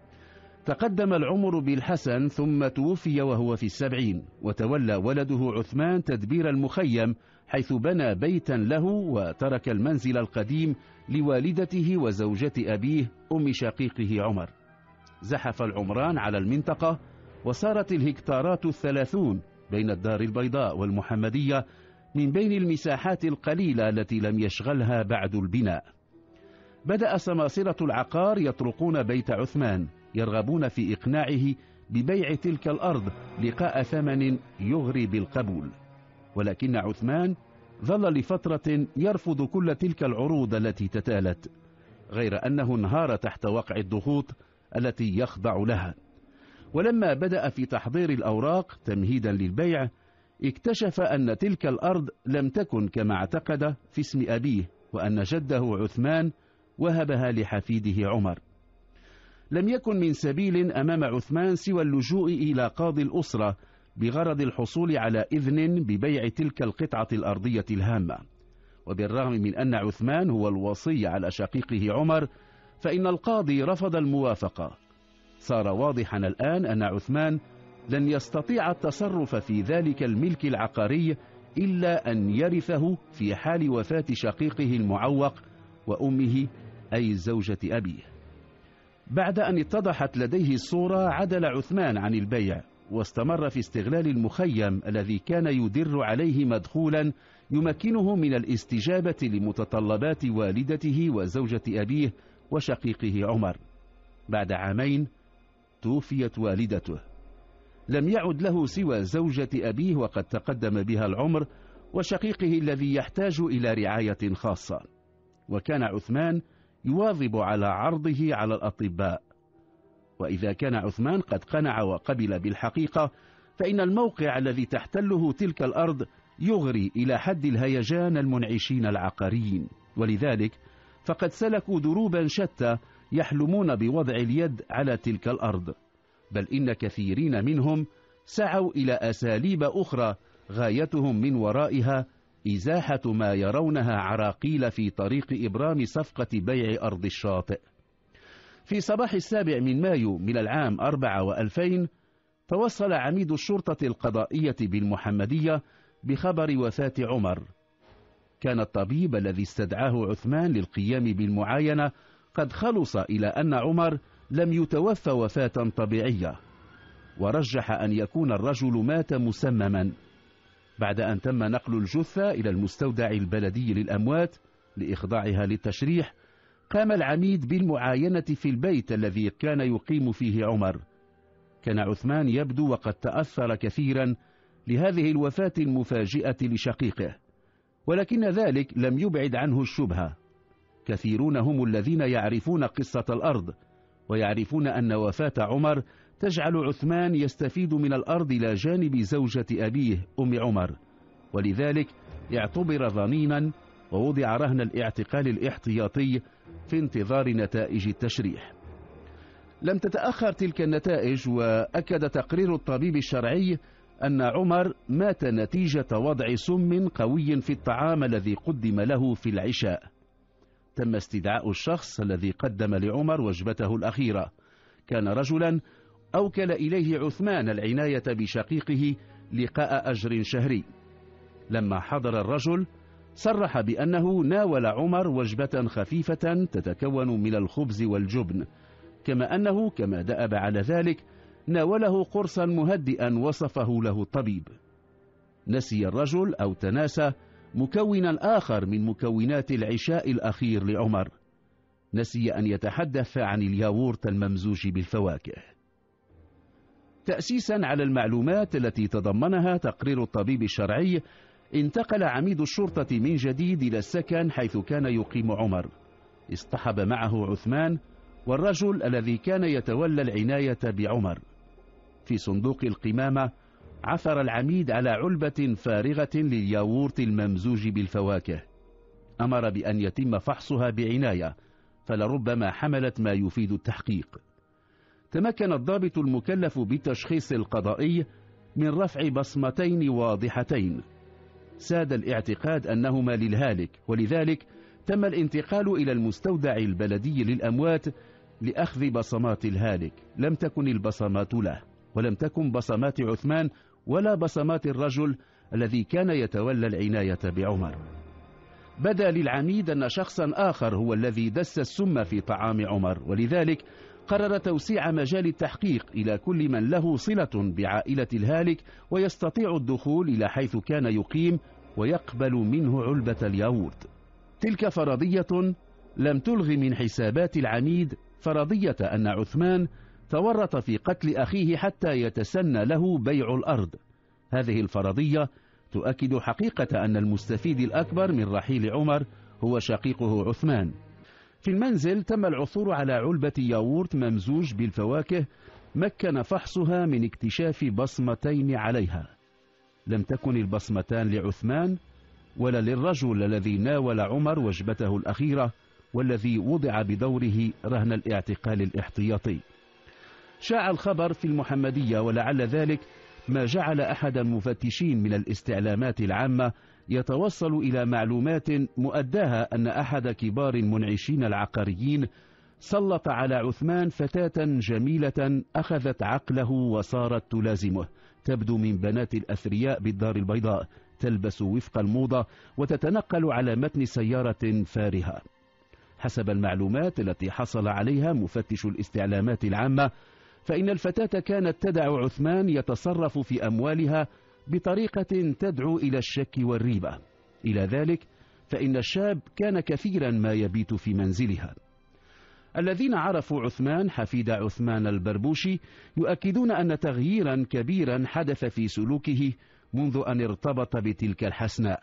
تقدم العمر بالحسن ثم توفي وهو في السبعين، وتولى ولده عثمان تدبير المخيم، حيث بنى بيتا له وترك المنزل القديم لوالدته وزوجة أبيه أم شقيقه عمر. زحف العمران على المنطقة، وصارت الهكتارات الثلاثون بين الدار البيضاء والمحمدية من بين المساحات القليلة التي لم يشغلها بعد البناء. بدأ سماسرة العقار يطرقون بيت عثمان، يرغبون في إقناعه ببيع تلك الأرض لقاء ثمن يغري بالقبول، ولكن عثمان ظل لفترة يرفض كل تلك العروض التي تتالت، غير أنه انهار تحت وقع الضغوط التي يخضع لها. ولما بدأ في تحضير الأوراق تمهيدا للبيع، اكتشف أن تلك الأرض لم تكن كما اعتقد في اسم أبيه، وأن جده عثمان وهبها لحفيده عمر. لم يكن من سبيل أمام عثمان سوى اللجوء إلى قاضي الأسرة بغرض الحصول على إذن ببيع تلك القطعة الأرضية الهامة. وبالرغم من أن عثمان هو الوصي على شقيقه عمر، فإن القاضي رفض الموافقة. صار واضحا الآن أن عثمان لن يستطيع التصرف في ذلك الملك العقاري إلا أن يرثه في حال وفاة شقيقه المعوق وأمه أي زوجة أبيه. بعد أن اتضحت لديه الصورة عدل عثمان عن البيع، واستمر في استغلال المخيم الذي كان يدر عليه مدخولا يمكنه من الاستجابة لمتطلبات والدته وزوجة أبيه وشقيقه عمر. بعد عامين توفيت والدته، لم يعد له سوى زوجة أبيه وقد تقدم بها العمر وشقيقه الذي يحتاج إلى رعاية خاصة. وكان عثمان يواظب على عرضه على الأطباء، وإذا كان عثمان قد قنع وقبل بالحقيقة فإن الموقع الذي تحتله تلك الأرض يغري إلى حد الهيجان المنعشين العقاريين، ولذلك فقد سلكوا دروبا شتى يحلمون بوضع اليد على تلك الأرض، بل إن كثيرين منهم سعوا إلى أساليب أخرى غايتهم من ورائها إزاحة ما يرونها عراقيل في طريق إبرام صفقة بيع أرض الشاطئ. في صباح السابع من مايو من العام أربعة وألفين توصل عميد الشرطة القضائية بالمحمدية بخبر وفاة عمر. كان الطبيب الذي استدعاه عثمان للقيام بالمعاينة قد خلص إلى أن عمر لم يتوفى وفاة طبيعية، ورجح أن يكون الرجل مات مسمما. بعد أن تم نقل الجثة إلى المستودع البلدي للأموات لإخضاعها للتشريح، قام العميد بالمعاينة في البيت الذي كان يقيم فيه عمر. كان عثمان يبدو وقد تأثر كثيرا لهذه الوفاة المفاجئة لشقيقه، ولكن ذلك لم يبعد عنه الشبهة. كثيرون هم الذين يعرفون قصة الأرض، ويعرفون أن وفاة عمر تجعل عثمان يستفيد من الأرض إلى جانب زوجة أبيه أم عمر، ولذلك اعتبر ضنينا ووضع رهن الاعتقال الاحتياطي في انتظار نتائج التشريح. لم تتأخر تلك النتائج، وأكد تقرير الطبيب الشرعي أن عمر مات نتيجة وضع سم قوي في الطعام الذي قدم له في العشاء. تم استدعاء الشخص الذي قدم لعمر وجبته الأخيرة. كان رجلا أوكل إليه عثمان العناية بشقيقه لقاء أجر شهري. لما حضر الرجل صرح بأنه ناول عمر وجبة خفيفة تتكون من الخبز والجبن، كما أنه كما دأب على ذلك ناوله قرصا مهدئا وصفه له الطبيب. نسي الرجل أو تناسى مكونا آخر من مكونات العشاء الأخير لعمر، نسي أن يتحدث عن الياورت الممزوج بالفواكه. تأسيسا على المعلومات التي تضمنها تقرير الطبيب الشرعي، انتقل عميد الشرطة من جديد إلى السكن حيث كان يقيم عمر. اصطحب معه عثمان والرجل الذي كان يتولى العناية بعمر. في صندوق القمامة عثر العميد على علبة فارغة للياورت الممزوج بالفواكه. أمر بأن يتم فحصها بعناية، فلربما حملت ما يفيد التحقيق. تمكن الضابط المكلف بالتشخيص القضائي من رفع بصمتين واضحتين ساد الاعتقاد أنهما للهالك، ولذلك تم الانتقال إلى المستودع البلدي للأموات لأخذ بصمات الهالك. لم تكن البصمات له، ولم تكن بصمات عثمان ولا بصمات الرجل الذي كان يتولى العناية بعمر. بدا للعميد أن شخصا آخر هو الذي دس السم في طعام عمر، ولذلك قرر توسيع مجال التحقيق إلى كل من له صلة بعائلة الهالك ويستطيع الدخول إلى حيث كان يقيم ويقبل منه علبة الياورت. تلك فرضية لم تلغ من حسابات العميد فرضية أن عثمان تورط في قتل أخيه حتى يتسنى له بيع الأرض. هذه الفرضية تؤكد حقيقة أن المستفيد الأكبر من رحيل عمر هو شقيقه عثمان. في المنزل تم العثور على علبة ياورت ممزوج بالفواكه مكن فحصها من اكتشاف بصمتين عليها. لم تكن البصمتان لعثمان ولا للرجل الذي ناول عمر وجبته الأخيرة والذي وضع بدوره رهن الاعتقال الاحتياطي. شاع الخبر في المحمدية، ولعل ذلك ما جعل أحد المفتشين من الاستعلامات العامة يتوصل إلى معلومات مؤداها أن أحد كبار المنعشين العقاريين سلط على عثمان فتاة جميلة أخذت عقله وصارت تلازمه، تبدو من بنات الأثرياء بالدار البيضاء، تلبس وفق الموضة وتتنقل على متن سيارة فارهة. حسب المعلومات التي حصل عليها مفتش الاستعلامات العامة، فإن الفتاة كانت تدع عثمان يتصرف في أموالها بطريقة تدعو إلى الشك والريبة. إلى ذلك فإن الشاب كان كثيرا ما يبيت في منزلها. الذين عرفوا عثمان حفيد عثمان البربوشي يؤكدون أن تغييرا كبيرا حدث في سلوكه منذ أن ارتبط بتلك الحسناء.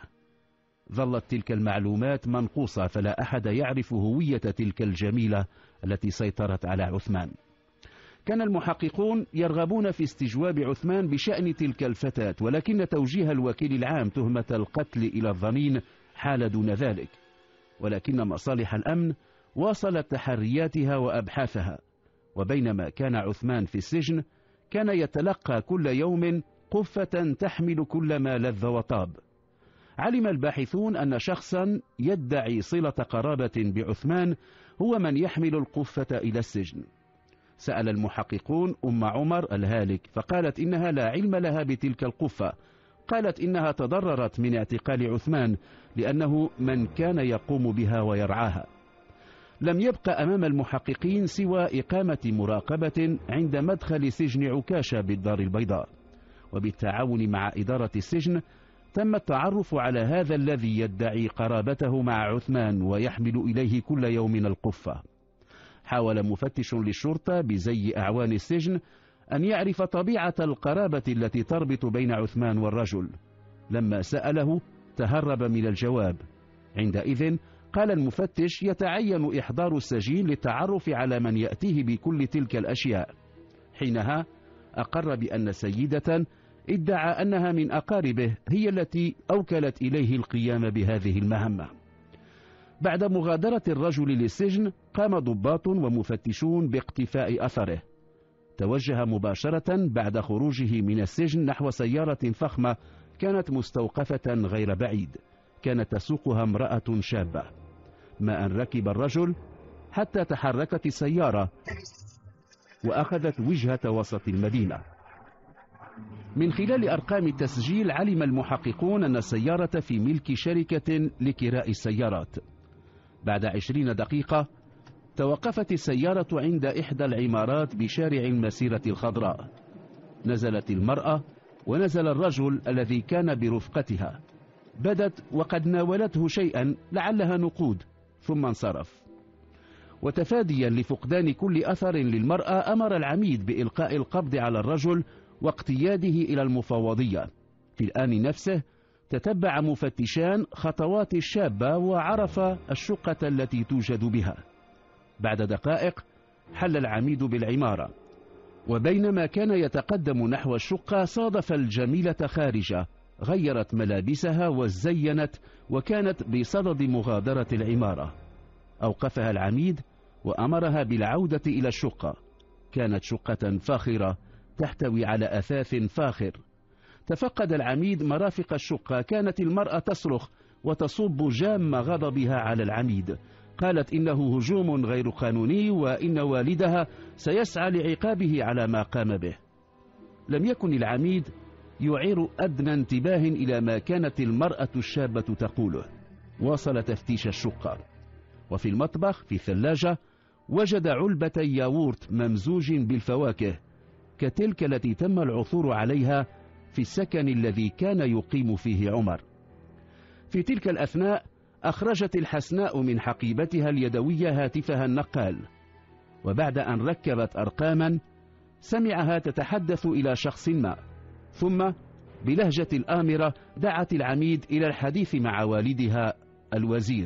ظلت تلك المعلومات منقوصة، فلا أحد يعرف هوية تلك الجميلة التي سيطرت على عثمان. كان المحققون يرغبون في استجواب عثمان بشأن تلك الفتاة، ولكن توجيه الوكيل العام تهمة القتل إلى الظنين حال دون ذلك، ولكن مصالح الأمن واصلت تحرياتها وأبحاثها. وبينما كان عثمان في السجن كان يتلقى كل يوم قفة تحمل كل ما لذ وطاب. علم الباحثون أن شخصا يدعي صلة قرابة بعثمان هو من يحمل القفة إلى السجن. سأل المحققون أم عمر الهالك فقالت إنها لا علم لها بتلك القفة. قالت إنها تضررت من اعتقال عثمان لأنه من كان يقوم بها ويرعاها. لم يبقى أمام المحققين سوى إقامة مراقبة عند مدخل سجن عكاشة بالدار البيضاء، وبالتعاون مع إدارة السجن تم التعرف على هذا الذي يدعي قرابته مع عثمان ويحمل إليه كل يوم القفة. حاول مفتش للشرطة بزي أعوان السجن أن يعرف طبيعة القرابة التي تربط بين عثمان والرجل. لما سأله تهرب من الجواب. عندئذ قال المفتش يتعين إحضار السجين للتعرف على من يأتيه بكل تلك الأشياء. حينها أقر بأن سيدة ادعى أنها من أقاربه هي التي أوكلت إليه القيام بهذه المهمة. بعد مغادرة الرجل للسجن قام ضباط ومفتشون باقتفاء أثره. توجه مباشرة بعد خروجه من السجن نحو سيارة فخمة كانت مستوقفة غير بعيد، كانت تسوقها امرأة شابة. ما أن ركب الرجل حتى تحركت السيارة وأخذت وجهة وسط المدينة. من خلال أرقام التسجيل علم المحققون أن السيارة في ملك شركة لكراء السيارات. بعد عشرين دقيقة توقفت السيارة عند إحدى العمارات بشارع المسيرة الخضراء. نزلت المرأة ونزل الرجل الذي كان برفقتها. بدت وقد ناولته شيئا لعلها نقود ثم انصرف. وتفاديا لفقدان كل أثر للمرأة أمر العميد بإلقاء القبض على الرجل واقتياده إلى المفوضية. في الآن نفسه تتبع مفتشان خطوات الشابة وعرف الشقة التي توجد بها. بعد دقائق حل العميد بالعمارة، وبينما كان يتقدم نحو الشقة صادف الجميلة خارجة غيرت ملابسها وزينت وكانت بصدد مغادرة العمارة. أوقفها العميد وأمرها بالعودة إلى الشقة. كانت شقة فاخرة تحتوي على أثاث فاخر. تفقد العميد مرافق الشقة. كانت المرأة تصرخ وتصب جام غضبها على العميد. قالت إنه هجوم غير قانوني وإن والدها سيسعى لعقابه على ما قام به. لم يكن العميد يعير أدنى انتباه إلى ما كانت المرأة الشابة تقوله. واصل تفتيش الشقة، وفي المطبخ في الثلاجة وجد علبة ياغورت ممزوج بالفواكه كتلك التي تم العثور عليها في السكن الذي كان يقيم فيه عمر. في تلك الأثناء أخرجت الحسناء من حقيبتها اليدوية هاتفها النقال، وبعد أن ركبت أرقاما سمعها تتحدث إلى شخص ما، ثم بلهجة الآمرة دعت العميد إلى الحديث مع والدها الوزير.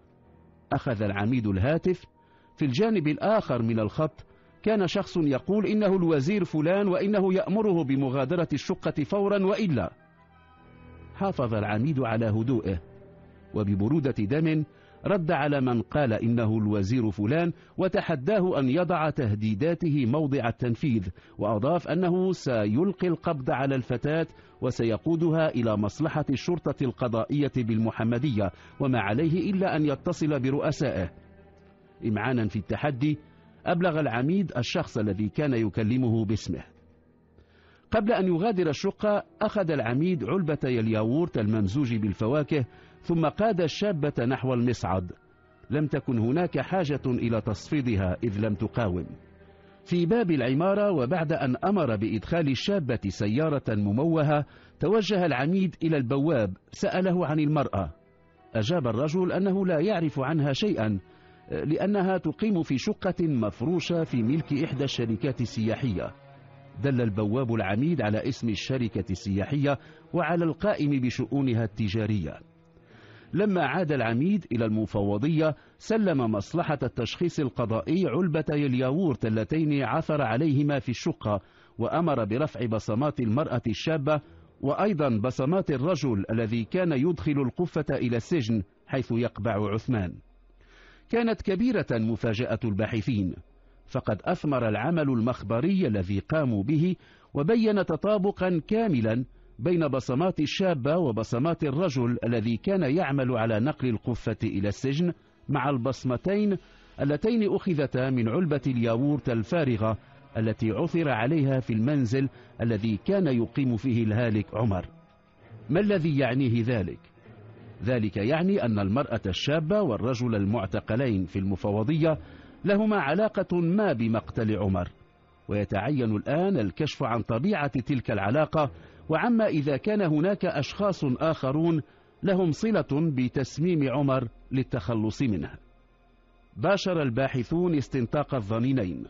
أخذ العميد الهاتف. في الجانب الآخر من الخط كان شخص يقول إنه الوزير فلان وإنه يأمره بمغادرة الشقة فورا وإلا. حافظ العميد على هدوئه، وببرودة دم رد على من قال إنه الوزير فلان وتحداه أن يضع تهديداته موضع التنفيذ، وأضاف أنه سيلقي القبض على الفتاة وسيقودها إلى مصلحة الشرطة القضائية بالمحمدية، وما عليه إلا أن يتصل برؤسائه. إمعانا في التحدي، أبلغ العميد الشخص الذي كان يكلمه باسمه. قبل أن يغادر الشقة أخذ العميد علبة الياغورت الممزوج بالفواكه، ثم قاد الشابة نحو المصعد. لم تكن هناك حاجة إلى تصفيدها إذ لم تقاوم. في باب العمارة، وبعد أن أمر بإدخال الشابة سيارة مموهة، توجه العميد إلى البواب سأله عن المرأة. أجاب الرجل أنه لا يعرف عنها شيئا، لأنها تقيم في شقة مفروشة في ملك إحدى الشركات السياحية. دل البواب العميد على اسم الشركة السياحية وعلى القائم بشؤونها التجارية. لما عاد العميد إلى المفوضية، سلم مصلحة التشخيص القضائي علبتي الياغورت اللتين عثر عليهما في الشقة، وأمر برفع بصمات المرأة الشابة وأيضا بصمات الرجل الذي كان يدخل القفة إلى السجن حيث يقبع عثمان. كانت كبيرة مفاجأة الباحثين، فقد أثمر العمل المخبري الذي قاموا به، وبين تطابقا كاملا بين بصمات الشابة وبصمات الرجل الذي كان يعمل على نقل القفة إلى السجن، مع البصمتين اللتين أخذتا من علبة الياغورت الفارغة التي عثر عليها في المنزل الذي كان يقيم فيه الهالك عمر. ما الذي يعنيه ذلك؟ ذلك يعني أن المرأة الشابة والرجل المعتقلين في المفوضية لهما علاقة ما بمقتل عمر، ويتعين الآن الكشف عن طبيعة تلك العلاقة، وعما إذا كان هناك أشخاص آخرون لهم صلة بتسميم عمر للتخلص منه. باشر الباحثون استنطاق الظنينين.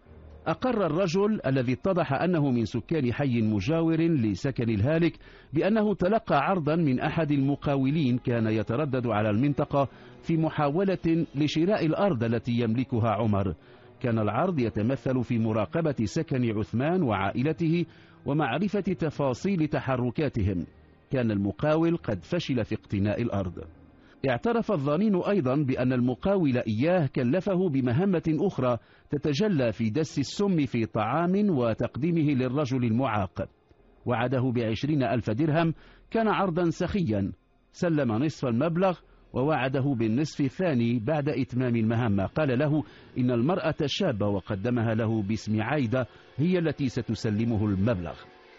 أقر الرجل الذي اتضح أنه من سكان حي مجاور لسكن الهالك بأنه تلقى عرضا من أحد المقاولين كان يتردد على المنطقة في محاولة لشراء الأرض التي يملكها عمر. كان العرض يتمثل في مراقبة سكن عثمان وعائلته ومعرفة تفاصيل تحركاتهم. كان المقاول قد فشل في اقتناء الأرض. اعترف الظنين أيضا بأن المقاول إياه كلفه بمهمة أخرى تتجلى في دس السم في طعام وتقديمه للرجل المعاق. وعده بعشرين ألف درهم، كان عرضا سخيا. سلم نصف المبلغ ووعده بالنصف الثاني بعد إتمام المهمة. قال له إن المرأة الشابة وقدمها له باسم عايدة هي التي ستسلمه المبلغ.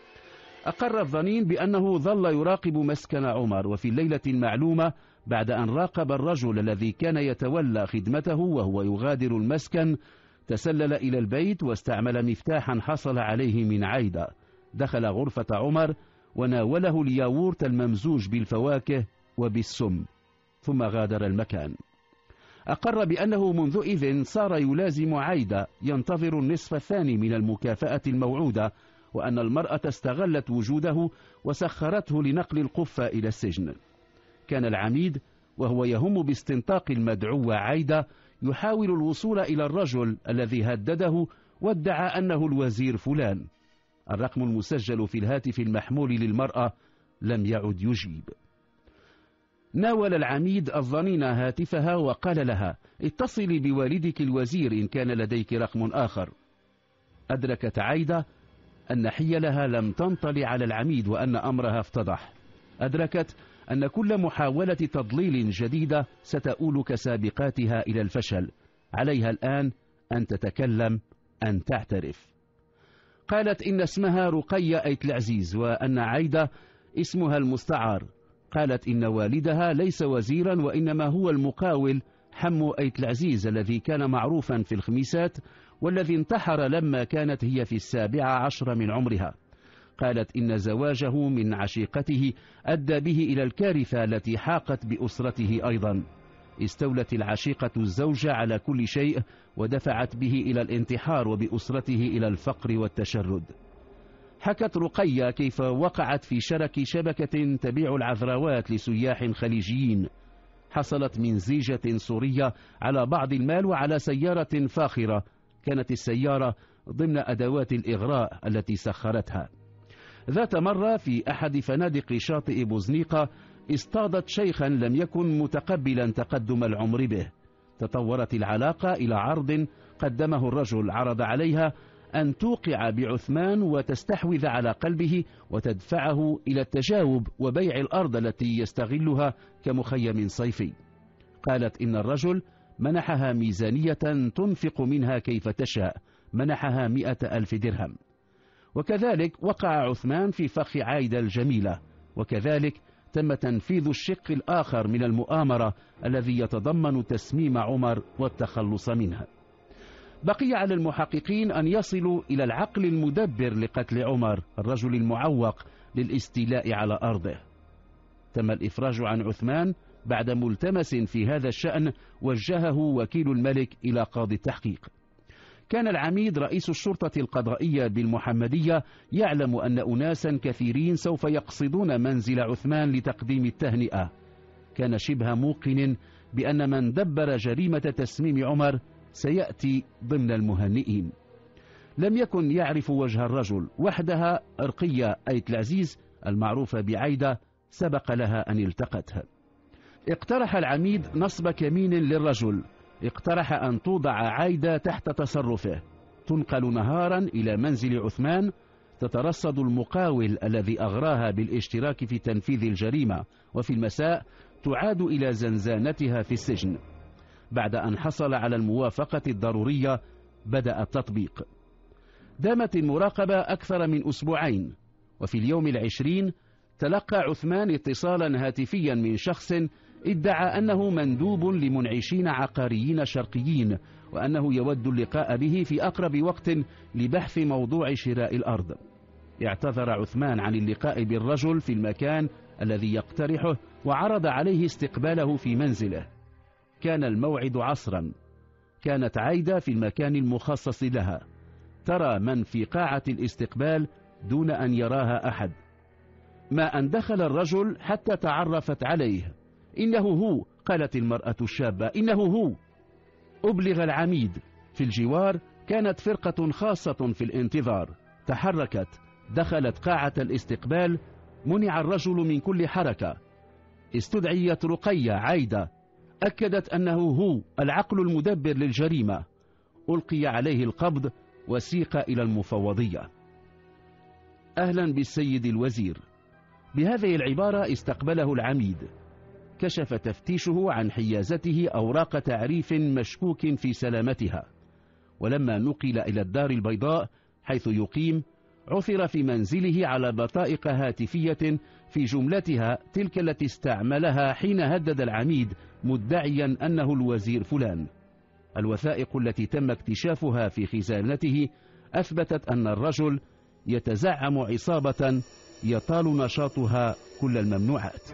أقر الظنين بأنه ظل يراقب مسكن عمر، وفي الليلة المعلومة بعد أن راقب الرجل الذي كان يتولى خدمته وهو يغادر المسكن، تسلل إلى البيت واستعمل مفتاحا حصل عليه من عايدة. دخل غرفة عمر وناوله الياغورت الممزوج بالفواكه وبالسم، ثم غادر المكان. أقر بأنه منذ إذن صار يلازم عايدة ينتظر النصف الثاني من المكافأة الموعودة، وأن المرأة استغلت وجوده وسخرته لنقل القفة إلى السجن. كان العميد وهو يهم باستنطاق المدعو عايدة يحاول الوصول إلى الرجل الذي هدده وادعى أنه الوزير فلان. الرقم المسجل في الهاتف المحمول للمرأة لم يعد يجيب. ناول العميد الظنين هاتفها وقال لها اتصلي بوالدك الوزير إن كان لديك رقم آخر. أدركت عايدة أن حيلها لم تنطلي على العميد وأن أمرها افتضح. أدركت أن كل محاولة تضليل جديدة ستؤول كسابقاتها إلى الفشل. عليها الآن أن تتكلم، أن تعترف. قالت إن اسمها رقية أيت العزيز وأن عايدة اسمها المستعار. قالت إن والدها ليس وزيرا وإنما هو المقاول حمو أيت العزيز الذي كان معروفا في الخميسات والذي انتحر لما كانت هي في السابعة عشر من عمرها. قالت إن زواجه من عشيقته أدى به إلى الكارثة التي حاقت بأسرته أيضا. استولت العشيقة الزوج على كل شيء ودفعت به إلى الانتحار وبأسرته إلى الفقر والتشرد. حكت رقية كيف وقعت في شرك شبكة تبيع العذراوات لسياح خليجيين. حصلت من زيجة سورية على بعض المال وعلى سيارة فاخرة، كانت السيارة ضمن أدوات الإغراء التي سخرتها. ذات مرة في أحد فنادق شاطئ بوزنيقة اصطادت شيخا لم يكن متقبلا تقدم العمر به. تطورت العلاقة إلى عرض قدمه الرجل، عرض عليها أن توقع بعثمان وتستحوذ على قلبه وتدفعه إلى التجاوب وبيع الأرض التي يستغلها كمخيم صيفي. قالت إن الرجل منحها ميزانية تنفق منها كيف تشاء، منحها مئة ألف درهم. وكذلك وقع عثمان في فخ عايدة الجميلة، وكذلك تم تنفيذ الشق الآخر من المؤامرة الذي يتضمن تسميم عمر والتخلص منها. بقي على المحققين أن يصلوا إلى العقل المدبر لقتل عمر الرجل المعوق للاستيلاء على أرضه. تم الإفراج عن عثمان بعد ملتمس في هذا الشأن وجهه وكيل الملك إلى قاضي التحقيق. كان العميد رئيس الشرطة القضائية بالمحمدية يعلم أن أناسا كثيرين سوف يقصدون منزل عثمان لتقديم التهنئة. كان شبه موقن بأن من دبر جريمة تسميم عمر سيأتي ضمن المهنئين. لم يكن يعرف وجه الرجل، وحدها أرقية أيت العزيز المعروفة بعايدة سبق لها أن التقتها. اقترح العميد نصب كمين للرجل، اقترح أن توضع عايدة تحت تصرفه، تنقل نهارا إلى منزل عثمان، تترصد المقاول الذي أغراها بالاشتراك في تنفيذ الجريمة، وفي المساء تعاد إلى زنزانتها في السجن. بعد أن حصل على الموافقة الضرورية بدأ التطبيق. دامت المراقبة أكثر من أسبوعين، وفي اليوم العشرين تلقى عثمان اتصالا هاتفيا من شخص ادعى أنه مندوب لمنعشين عقاريين شرقيين، وأنه يود اللقاء به في أقرب وقت لبحث موضوع شراء الأرض. اعتذر عثمان عن اللقاء بالرجل في المكان الذي يقترحه، وعرض عليه استقباله في منزله. كان الموعد عصرا، كانت عايدة في المكان المخصص لها، ترى من في قاعة الاستقبال دون أن يراها أحد. ما أن دخل الرجل حتى تعرفت عليه. إنه هو، قالت المرأة الشابة، إنه هو. أبلغ العميد. في الجوار كانت فرقة خاصة في الانتظار، تحركت، دخلت قاعة الاستقبال، منع الرجل من كل حركة. استدعيت رقية عايدة، أكدت أنه هو العقل المدبر للجريمة. ألقي عليه القبض وسيق إلى المفوضية. أهلا بالسيد الوزير. بهذه العبارة استقبله العميد. كشف تفتيشه عن حيازته أوراق تعريف مشكوك في سلامتها، ولما نقل إلى الدار البيضاء حيث يقيم عثر في منزله على بطائق هاتفية في جملتها تلك التي استعملها حين هدد العميد مدعيا أنه الوزير فلان. الوثائق التي تم اكتشافها في خزانته أثبتت أن الرجل يتزعم عصابة يطال نشاطها كل الممنوعات.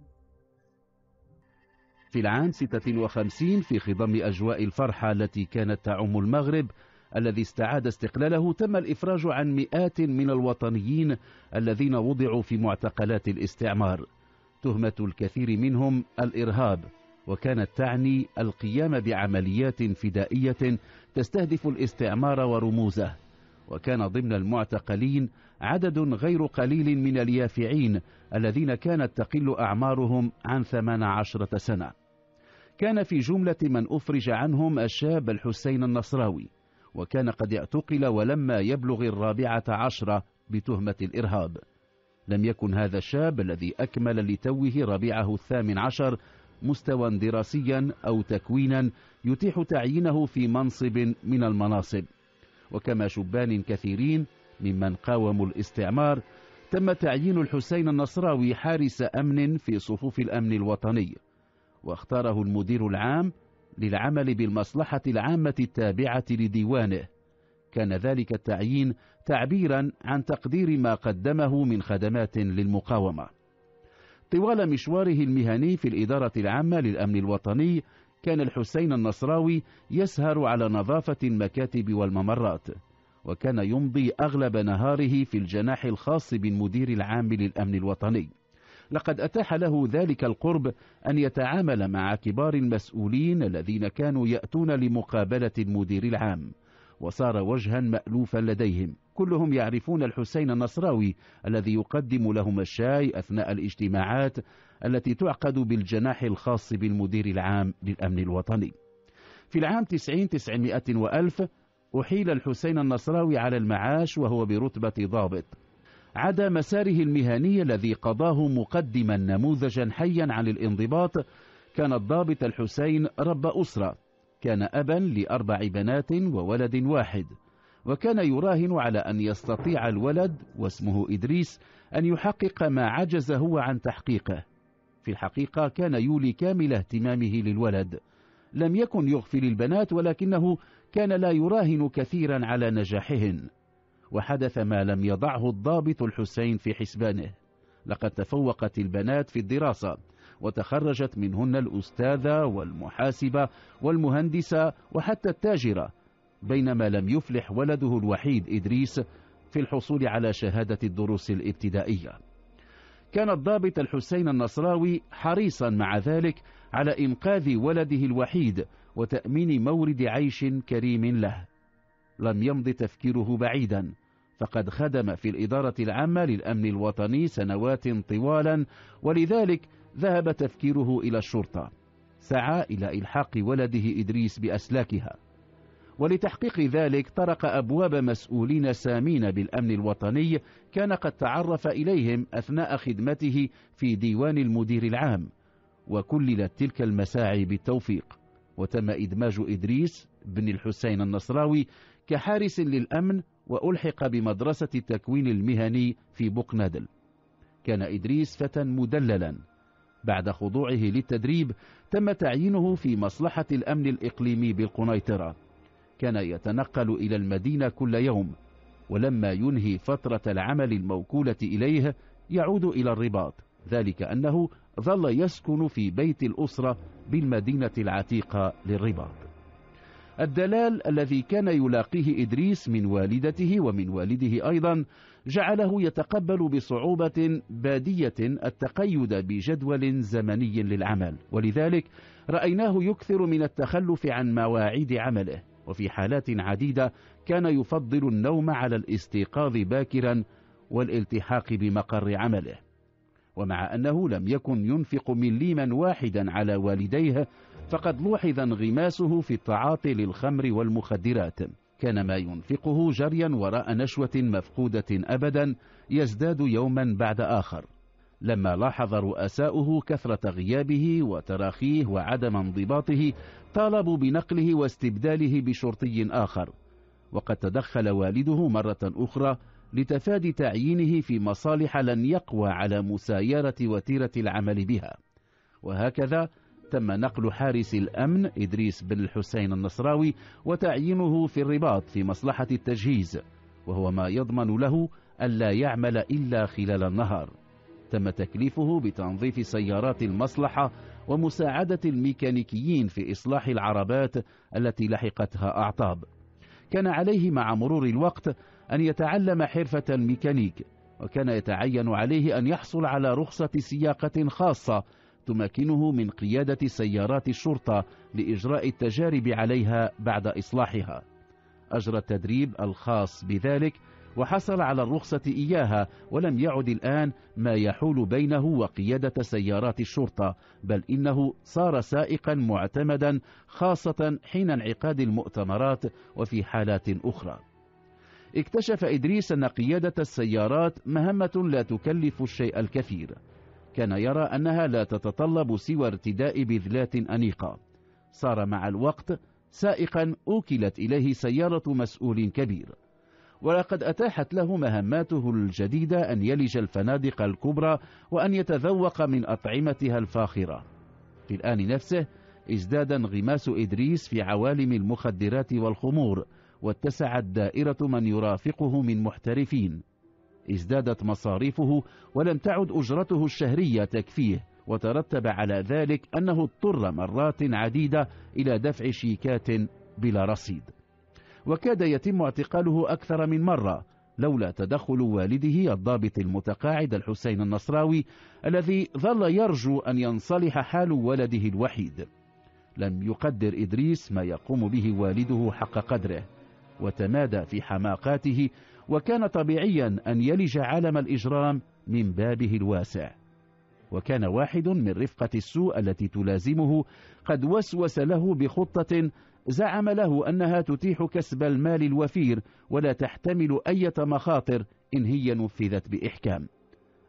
في العام ستة وخمسين، في خضم أجواء الفرحة التي كانت تعم المغرب الذي استعاد استقلاله، تم الإفراج عن مئات من الوطنيين الذين وضعوا في معتقلات الاستعمار. تهمة الكثير منهم الإرهاب، وكانت تعني القيام بعمليات فدائية تستهدف الاستعمار ورموزه. وكان ضمن المعتقلين عدد غير قليل من اليافعين الذين كانت تقل أعمارهم عن ثمان عشرة سنة. كان في جملة من أفرج عنهم الشاب الحسين النصراوي، وكان قد اعتقل ولما يبلغ الرابعة عشرة بتهمة الإرهاب. لم يكن هذا الشاب الذي أكمل لتوه ربيعه الثامن عشر مستوى دراسيا أو تكوينا يتيح تعيينه في منصب من المناصب. وكما شبان كثيرين ممن قاوموا الاستعمار، تم تعيين الحسين النصراوي حارس أمن في صفوف الأمن الوطني، واختاره المدير العام للعمل بالمصلحة العامة التابعة لديوانه. كان ذلك التعيين تعبيرا عن تقدير ما قدمه من خدمات للمقاومة. طوال مشواره المهني في الإدارة العامة للأمن الوطني، كان الحسين النصراوي يسهر على نظافة المكاتب والممرات، وكان يمضي أغلب نهاره في الجناح الخاص بالمدير العام للأمن الوطني. لقد أتاح له ذلك القرب أن يتعامل مع كبار المسؤولين الذين كانوا يأتون لمقابلة المدير العام، وصار وجها مألوفا لديهم. كلهم يعرفون الحسين النصراوي الذي يقدم لهم الشاي أثناء الاجتماعات التي تعقد بالجناح الخاص بالمدير العام للأمن الوطني. في العام تسعين تسعمائة وألف أحيل الحسين النصراوي على المعاش وهو برتبة ضابط. عدا مساره المهني الذي قضاه مقدما نموذجا حيا عن الانضباط، كان الضابط الحسين رب أسرة، كان أبا لأربع بنات وولد واحد، وكان يراهن على أن يستطيع الولد واسمه إدريس أن يحقق ما عجز هو عن تحقيقه. في الحقيقة كان يولي كامل اهتمامه للولد، لم يكن يغفل البنات، ولكنه كان لا يراهن كثيرا على نجاحهن. وحدث ما لم يضعه الضابط الحسين في حسبانه، لقد تفوقت البنات في الدراسة، وتخرجت منهن الأستاذة والمحاسبة والمهندسة وحتى التاجرة، بينما لم يفلح ولده الوحيد إدريس في الحصول على شهادة الدروس الابتدائية. كان الضابط الحسين النصراوي حريصا مع ذلك على إنقاذ ولده الوحيد وتأمين مورد عيش كريم له. لم يمض تفكيره بعيدا، فقد خدم في الإدارة العامة للأمن الوطني سنوات طوالا، ولذلك ذهب تفكيره إلى الشرطة. سعى إلى إلحاق ولده إدريس بأسلاكها، ولتحقيق ذلك طرق أبواب مسؤولين سامين بالأمن الوطني كان قد تعرف إليهم أثناء خدمته في ديوان المدير العام، وكللت تلك المساعي بالتوفيق، وتم إدماج إدريس بن الحسين النصراوي كحارس للأمن، وألحق بمدرسة التكوين المهني في بوقنادل. كان إدريس فتى مدللا. بعد خضوعه للتدريب تم تعيينه في مصلحة الأمن الإقليمي بالقنيطرة. كان يتنقل إلى المدينة كل يوم، ولما ينهي فترة العمل الموكولة إليه يعود إلى الرباط، ذلك أنه ظل يسكن في بيت الأسرة بالمدينة العتيقة للرباط. الدلال الذي كان يلاقيه إدريس من والدته ومن والده أيضا جعله يتقبل بصعوبة بادية التقيد بجدول زمني للعمل، ولذلك رأيناه يكثر من التخلف عن مواعيد عمله، وفي حالات عديدة كان يفضل النوم على الاستيقاظ باكرا والالتحاق بمقر عمله. ومع أنه لم يكن ينفق مليما واحدا على والديه، فقد لوحظ انغماسه في التعاطي للخمر والمخدرات. كان ما ينفقه جريا وراء نشوة مفقودة أبدا يزداد يوما بعد آخر. لما لاحظ رؤساؤه كثرة غيابه وتراخيه وعدم انضباطه، طالبوا بنقله واستبداله بشرطي آخر، وقد تدخل والده مرة أخرى لتفادي تعيينه في مصالح لن يقوى على مسايرة وتيرة العمل بها. وهكذا تم نقل حارس الأمن إدريس بن الحسين النصراوي وتعيينه في الرباط في مصلحة التجهيز، وهو ما يضمن له ألا يعمل إلا خلال النهار. تم تكليفه بتنظيف سيارات المصلحة ومساعدة الميكانيكيين في إصلاح العربات التي لحقتها أعطاب. كان عليه مع مرور الوقت أن يتعلم حرفة الميكانيك، وكان يتعين عليه أن يحصل على رخصة سياقة خاصة تمكنه من قيادة سيارات الشرطة لإجراء التجارب عليها بعد إصلاحها. أجرى التدريب الخاص بذلك وحصل على الرخصة إياها، ولم يعد الآن ما يحول بينه وقيادة سيارات الشرطة، بل إنه صار سائقا معتمدا، خاصة حين انعقاد المؤتمرات وفي حالات أخرى. اكتشف إدريس أن قيادة السيارات مهمة لا تكلف الشيء الكثير. كان يرى أنها لا تتطلب سوى ارتداء بذلات أنيقة. صار مع الوقت سائقا أوكلت إليه سيارة مسؤول كبير، ولقد أتاحت له مهماته الجديدة أن يلج الفنادق الكبرى وأن يتذوق من أطعمتها الفاخرة. في الآن نفسه ازداد انغماس إدريس في عوالم المخدرات والخمور، واتسعت دائرة من يرافقه من محترفين. ازدادت مصاريفه ولم تعد أجرته الشهرية تكفيه، وترتب على ذلك أنه اضطر مرات عديدة إلى دفع شيكات بلا رصيد، وكاد يتم اعتقاله أكثر من مرة لولا تدخل والده الضابط المتقاعد الحسين النصراوي، الذي ظل يرجو أن ينصلح حال ولده الوحيد. لم يقدر إدريس ما يقوم به والده حق قدره، وتمادى في حماقاته، وكان طبيعيا أن يلج عالم الإجرام من بابه الواسع. وكان واحد من رفقة السوء التي تلازمه قد وسوس له بخطة زعم له أنها تتيح كسب المال الوفير ولا تحتمل أي مخاطر إن هي نفذت بإحكام.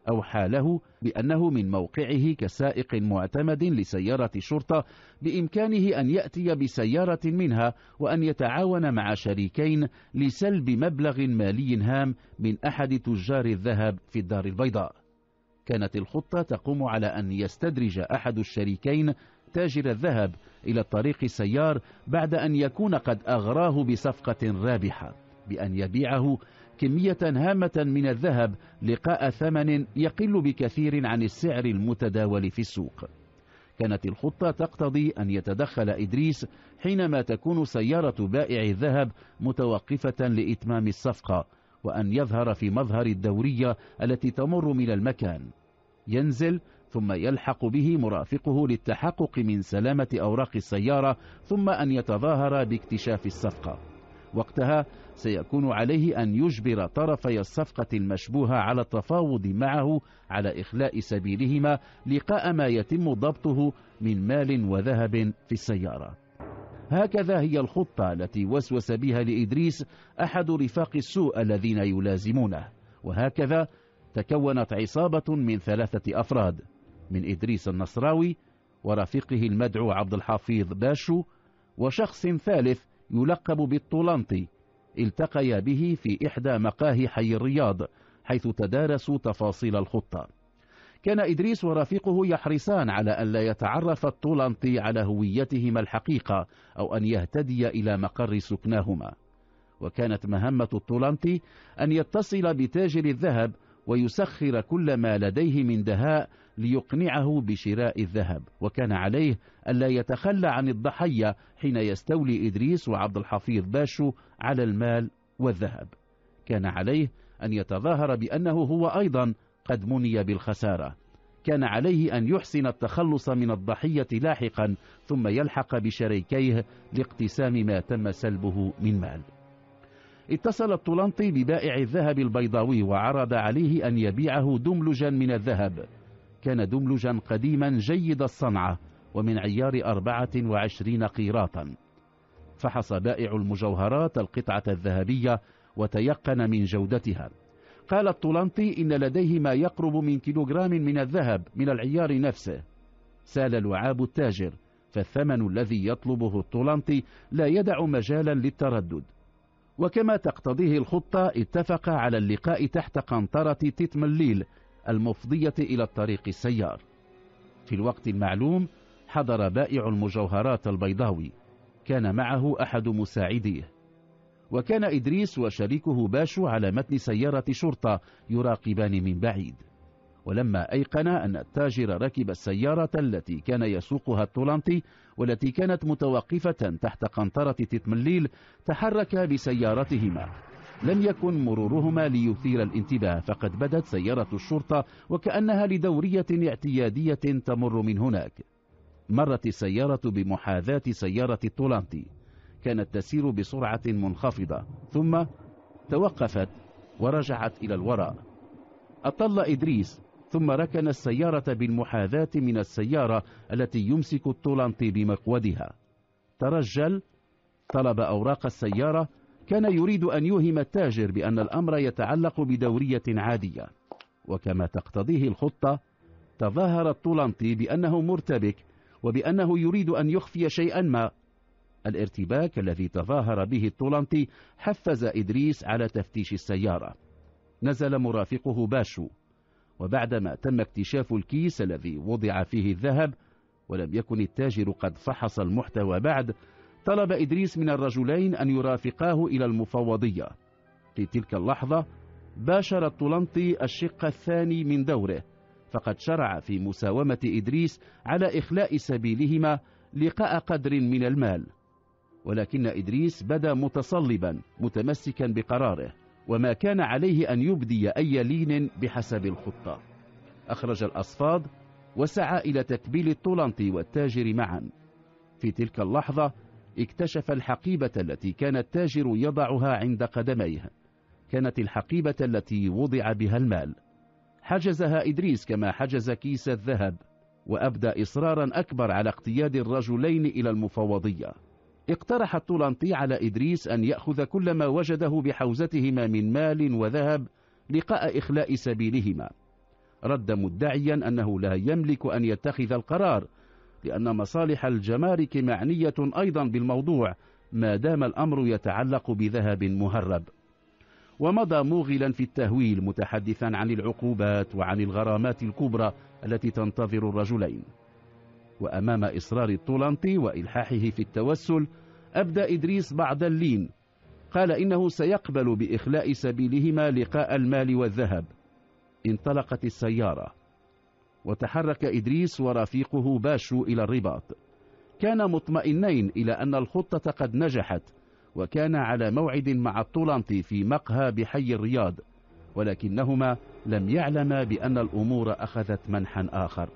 أوحى له بأنه من موقعه كسائق معتمد لسيارة شرطة بإمكانه أن يأتي بسيارة منها وأن يتعاون مع شريكين لسلب مبلغ مالي هام من أحد تجار الذهب في الدار البيضاء. كانت الخطة تقوم على أن يستدرج أحد الشريكين تاجر الذهب إلى الطريق السيار بعد أن يكون قد أغراه بصفقة رابحة بأن يبيعه كمية هامة من الذهب لقاء ثمن يقل بكثير عن السعر المتداول في السوق. كانت الخطة تقتضي أن يتدخل إدريس حينما تكون سيارة بائع الذهب متوقفة لإتمام الصفقة، وأن يظهر في مظهر الدورية التي تمر من المكان، ينزل ثم يلحق به مرافقه للتحقق من سلامة أوراق السيارة، ثم أن يتظاهر باكتشاف الصفقة. وقتها سيكون عليه أن يجبر طرفي الصفقة المشبوهة على التفاوض معه على إخلاء سبيلهما لقاء ما يتم ضبطه من مال وذهب في السيارة. هكذا هي الخطة التي وسوس بها لإدريس أحد رفاق السوء الذين يلازمونه، وهكذا تكونت عصابة من ثلاثة أفراد، من إدريس النصراوي ورفيقه المدعو عبد الحفيظ باشو وشخص ثالث يلقب بالطولنطي، التقيا به في إحدى مقاهي حي الرياض حيث تدارسوا تفاصيل الخطة. كان إدريس ورفيقه يحرصان على أن لا يتعرف الطولنطي على هويتهما الحقيقة أو أن يهتدي إلى مقر سكناهما. وكانت مهمة الطولنطي أن يتصل بتاجر الذهب ويسخر كل ما لديه من دهاء ليقنعه بشراء الذهب، وكان عليه ألا يتخلى عن الضحية حين يستولي إدريس وعبد الحفيظ باشو على المال والذهب. كان عليه أن يتظاهر بأنه هو أيضا قد مني بالخسارة. كان عليه أن يحسن التخلص من الضحية لاحقا، ثم يلحق بشريكيه لاقتسام ما تم سلبه من مال. اتصل الطولنطي ببائع الذهب البيضاوي وعرض عليه أن يبيعه دملجا من الذهب. كان دملجا قديما جيد الصنعة ومن عيار أربعة وعشرين قيراطا. فحص بائع المجوهرات القطعة الذهبية وتيقن من جودتها. قال الطولنطي إن لديه ما يقرب من كيلوغرام من الذهب من العيار نفسه. سال لعاب التاجر، فالثمن الذي يطلبه الطولنطي لا يدع مجالا للتردد. وكما تقتضيه الخطة اتفق على اللقاء تحت قنطرة تتمليل المفضية إلى الطريق السيار. في الوقت المعلوم حضر بائع المجوهرات البيضاوي، كان معه أحد مساعديه، وكان إدريس وشريكه باشو على متن سيارة شرطة يراقبان من بعيد. ولما أيقن أن التاجر ركب السيارة التي كان يسوقها الطولنطي والتي كانت متوقفة تحت قنطرة تتمليل، تحرك بسيارتهما. لم يكن مرورهما ليثير الانتباه، فقد بدت سيارة الشرطة وكأنها لدورية اعتيادية تمر من هناك. مرت السيارة بمحاذاة سيارة الطولنطي، كانت تسير بسرعة منخفضة، ثم توقفت ورجعت إلى الوراء. أطل إدريس ثم ركن السيارة بالمحاذاة من السيارة التي يمسك الطولنطي بمقودها. ترجل، طلب أوراق السيارة، كان يريد أن يوهم التاجر بأن الأمر يتعلق بدورية عادية. وكما تقتضيه الخطة تظاهر الطولنطي بأنه مرتبك وبأنه يريد أن يخفي شيئا ما. الارتباك الذي تظاهر به الطولنطي حفز إدريس على تفتيش السيارة. نزل مرافقه باشو، وبعدما تم اكتشاف الكيس الذي وضع فيه الذهب ولم يكن التاجر قد فحص المحتوى بعد، طلب إدريس من الرجلين أن يرافقاه إلى المفوضية. في تلك اللحظة باشر الطولنطي الشق الثاني من دوره، فقد شرع في مساومة إدريس على إخلاء سبيلهما لقاء قدر من المال. ولكن إدريس بدا متصلبا متمسكا بقراره، وما كان عليه أن يبدي أي لين بحسب الخطة. أخرج الأصفاد وسعى إلى تكبيل الطولنطي والتاجر معا. في تلك اللحظة اكتشف الحقيبة التي كان التاجر يضعها عند قدميه. كانت الحقيبة التي وضع بها المال. حجزها إدريس كما حجز كيس الذهب، وأبدى إصرارا أكبر على اقتياد الرجلين إلى المفوضية. اقترح الطولنطي على إدريس أن يأخذ كل ما وجده بحوزتهما من مال وذهب لقاء إخلاء سبيلهما. رد مدعيا أنه لا يملك أن يتخذ القرار، لأن مصالح الجمارك معنية أيضا بالموضوع ما دام الأمر يتعلق بذهب مهرب. ومضى موغلا في التهويل متحدثا عن العقوبات وعن الغرامات الكبرى التي تنتظر الرجلين. وأمام إصرار الطولنطي وإلحاحه في التوسل، أبدى إدريس بعض اللين. قال إنه سيقبل بإخلاء سبيلهما لقاء المال والذهب. انطلقت السيارة، وتحرك إدريس ورفيقه باشو إلى الرباط. كان مطمئنين إلى أن الخطة قد نجحت، وكان على موعد مع الطولنطي في مقهى بحي الرياض، ولكنهما لم يعلما بأن الأمور أخذت منحا آخر.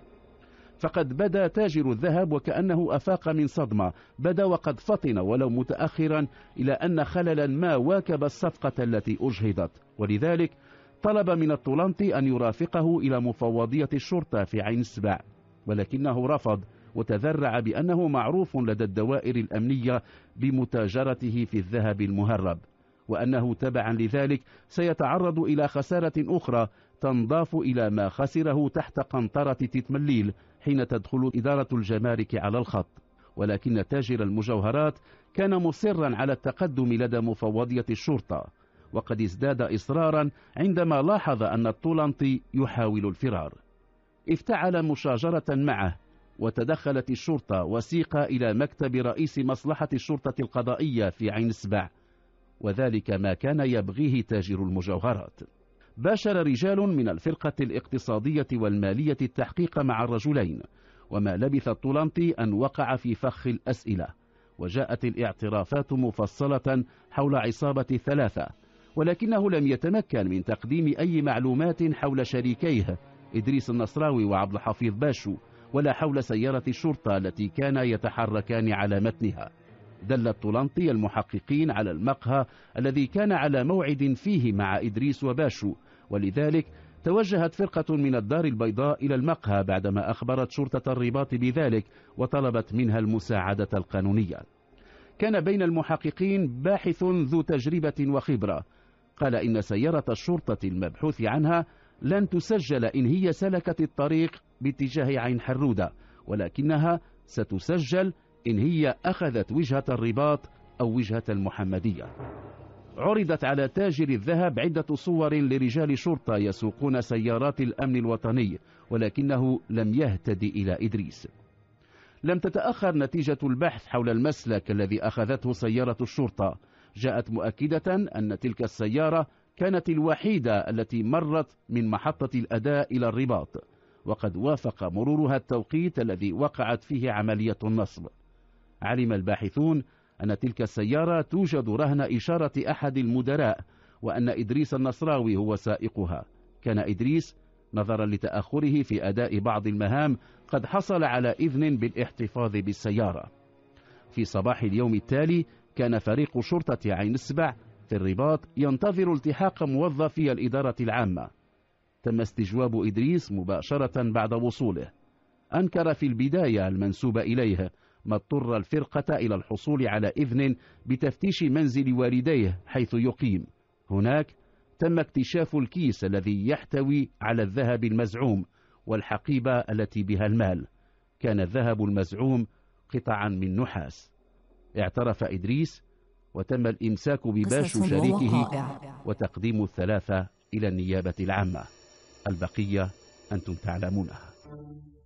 فقد بدا تاجر الذهب وكأنه أفاق من صدمة، بدا وقد فطن ولو متأخرا إلى أن خللا ما واكب الصفقة التي أجهضت، ولذلك طلب من الطولنطي أن يرافقه إلى مفوضية الشرطة في عين السبع، ولكنه رفض وتذرع بأنه معروف لدى الدوائر الأمنية بمتاجرته في الذهب المهرب، وأنه تبعا لذلك سيتعرض إلى خسارة أخرى تنضاف إلى ما خسره تحت قنطرة تتمليل حين تدخل إدارة الجمارك على الخط. ولكن تاجر المجوهرات كان مصرا على التقدم لدى مفوضية الشرطة، وقد ازداد إصرارا عندما لاحظ أن الطولنطي يحاول الفرار. افتعل مشاجرة معه، وتدخلت الشرطة وسيق إلى مكتب رئيس مصلحة الشرطة القضائية في عين السبع، وذلك ما كان يبغيه تاجر المجوهرات. باشر رجال من الفرقة الاقتصادية والمالية التحقيق مع الرجلين، وما لبث الطولنطي أن وقع في فخ الأسئلة، وجاءت الاعترافات مفصلة حول عصابة الثلاثة، ولكنه لم يتمكن من تقديم أي معلومات حول شريكيه إدريس النصراوي وعبد الحفيظ باشو، ولا حول سيارة الشرطة التي كان يتحركان على متنها. دل الطولنطي المحققين على المقهى الذي كان على موعد فيه مع إدريس وباشو، ولذلك توجهت فرقة من الدار البيضاء إلى المقهى بعدما أخبرت شرطة الرباط بذلك وطلبت منها المساعدة القانونية. كان بين المحققين باحث ذو تجربة وخبرة، قال إن سيارة الشرطة المبحوث عنها لن تسجل إن هي سلكت الطريق باتجاه عين حرودة، ولكنها ستسجل إن هي أخذت وجهة الرباط أو وجهة المحمدية. عرضت على تاجر الذهب عدة صور لرجال شرطة يسوقون سيارات الأمن الوطني، ولكنه لم يهتدي إلى إدريس. لم تتأخر نتيجة البحث حول المسلك الذي أخذته سيارة الشرطة. جاءت مؤكدة أن تلك السيارة كانت الوحيدة التي مرت من محطة الأداء إلى الرباط، وقد وافق مرورها التوقيت الذي وقعت فيه عملية النصب. علم الباحثون أن تلك السيارة توجد رهن إشارة أحد المدراء، وأن إدريس النصراوي هو سائقها. كان إدريس نظرا لتأخره في أداء بعض المهام قد حصل على إذن بالاحتفاظ بالسيارة. في صباح اليوم التالي كان فريق شرطة عين السبع في الرباط ينتظر التحاق موظفي الإدارة العامة. تم استجواب إدريس مباشرة بعد وصوله. أنكر في البداية المنسوب إليه، ما اضطر الفرقة إلى الحصول على إذن بتفتيش منزل والديه حيث يقيم. هناك تم اكتشاف الكيس الذي يحتوي على الذهب المزعوم والحقيبة التي بها المال. كان الذهب المزعوم قطعا من نحاس. اعترف إدريس، وتم الإمساك بباشو شريكه وتقديم الثلاثة إلى النيابة العامة. البقية أنتم تعلمونها.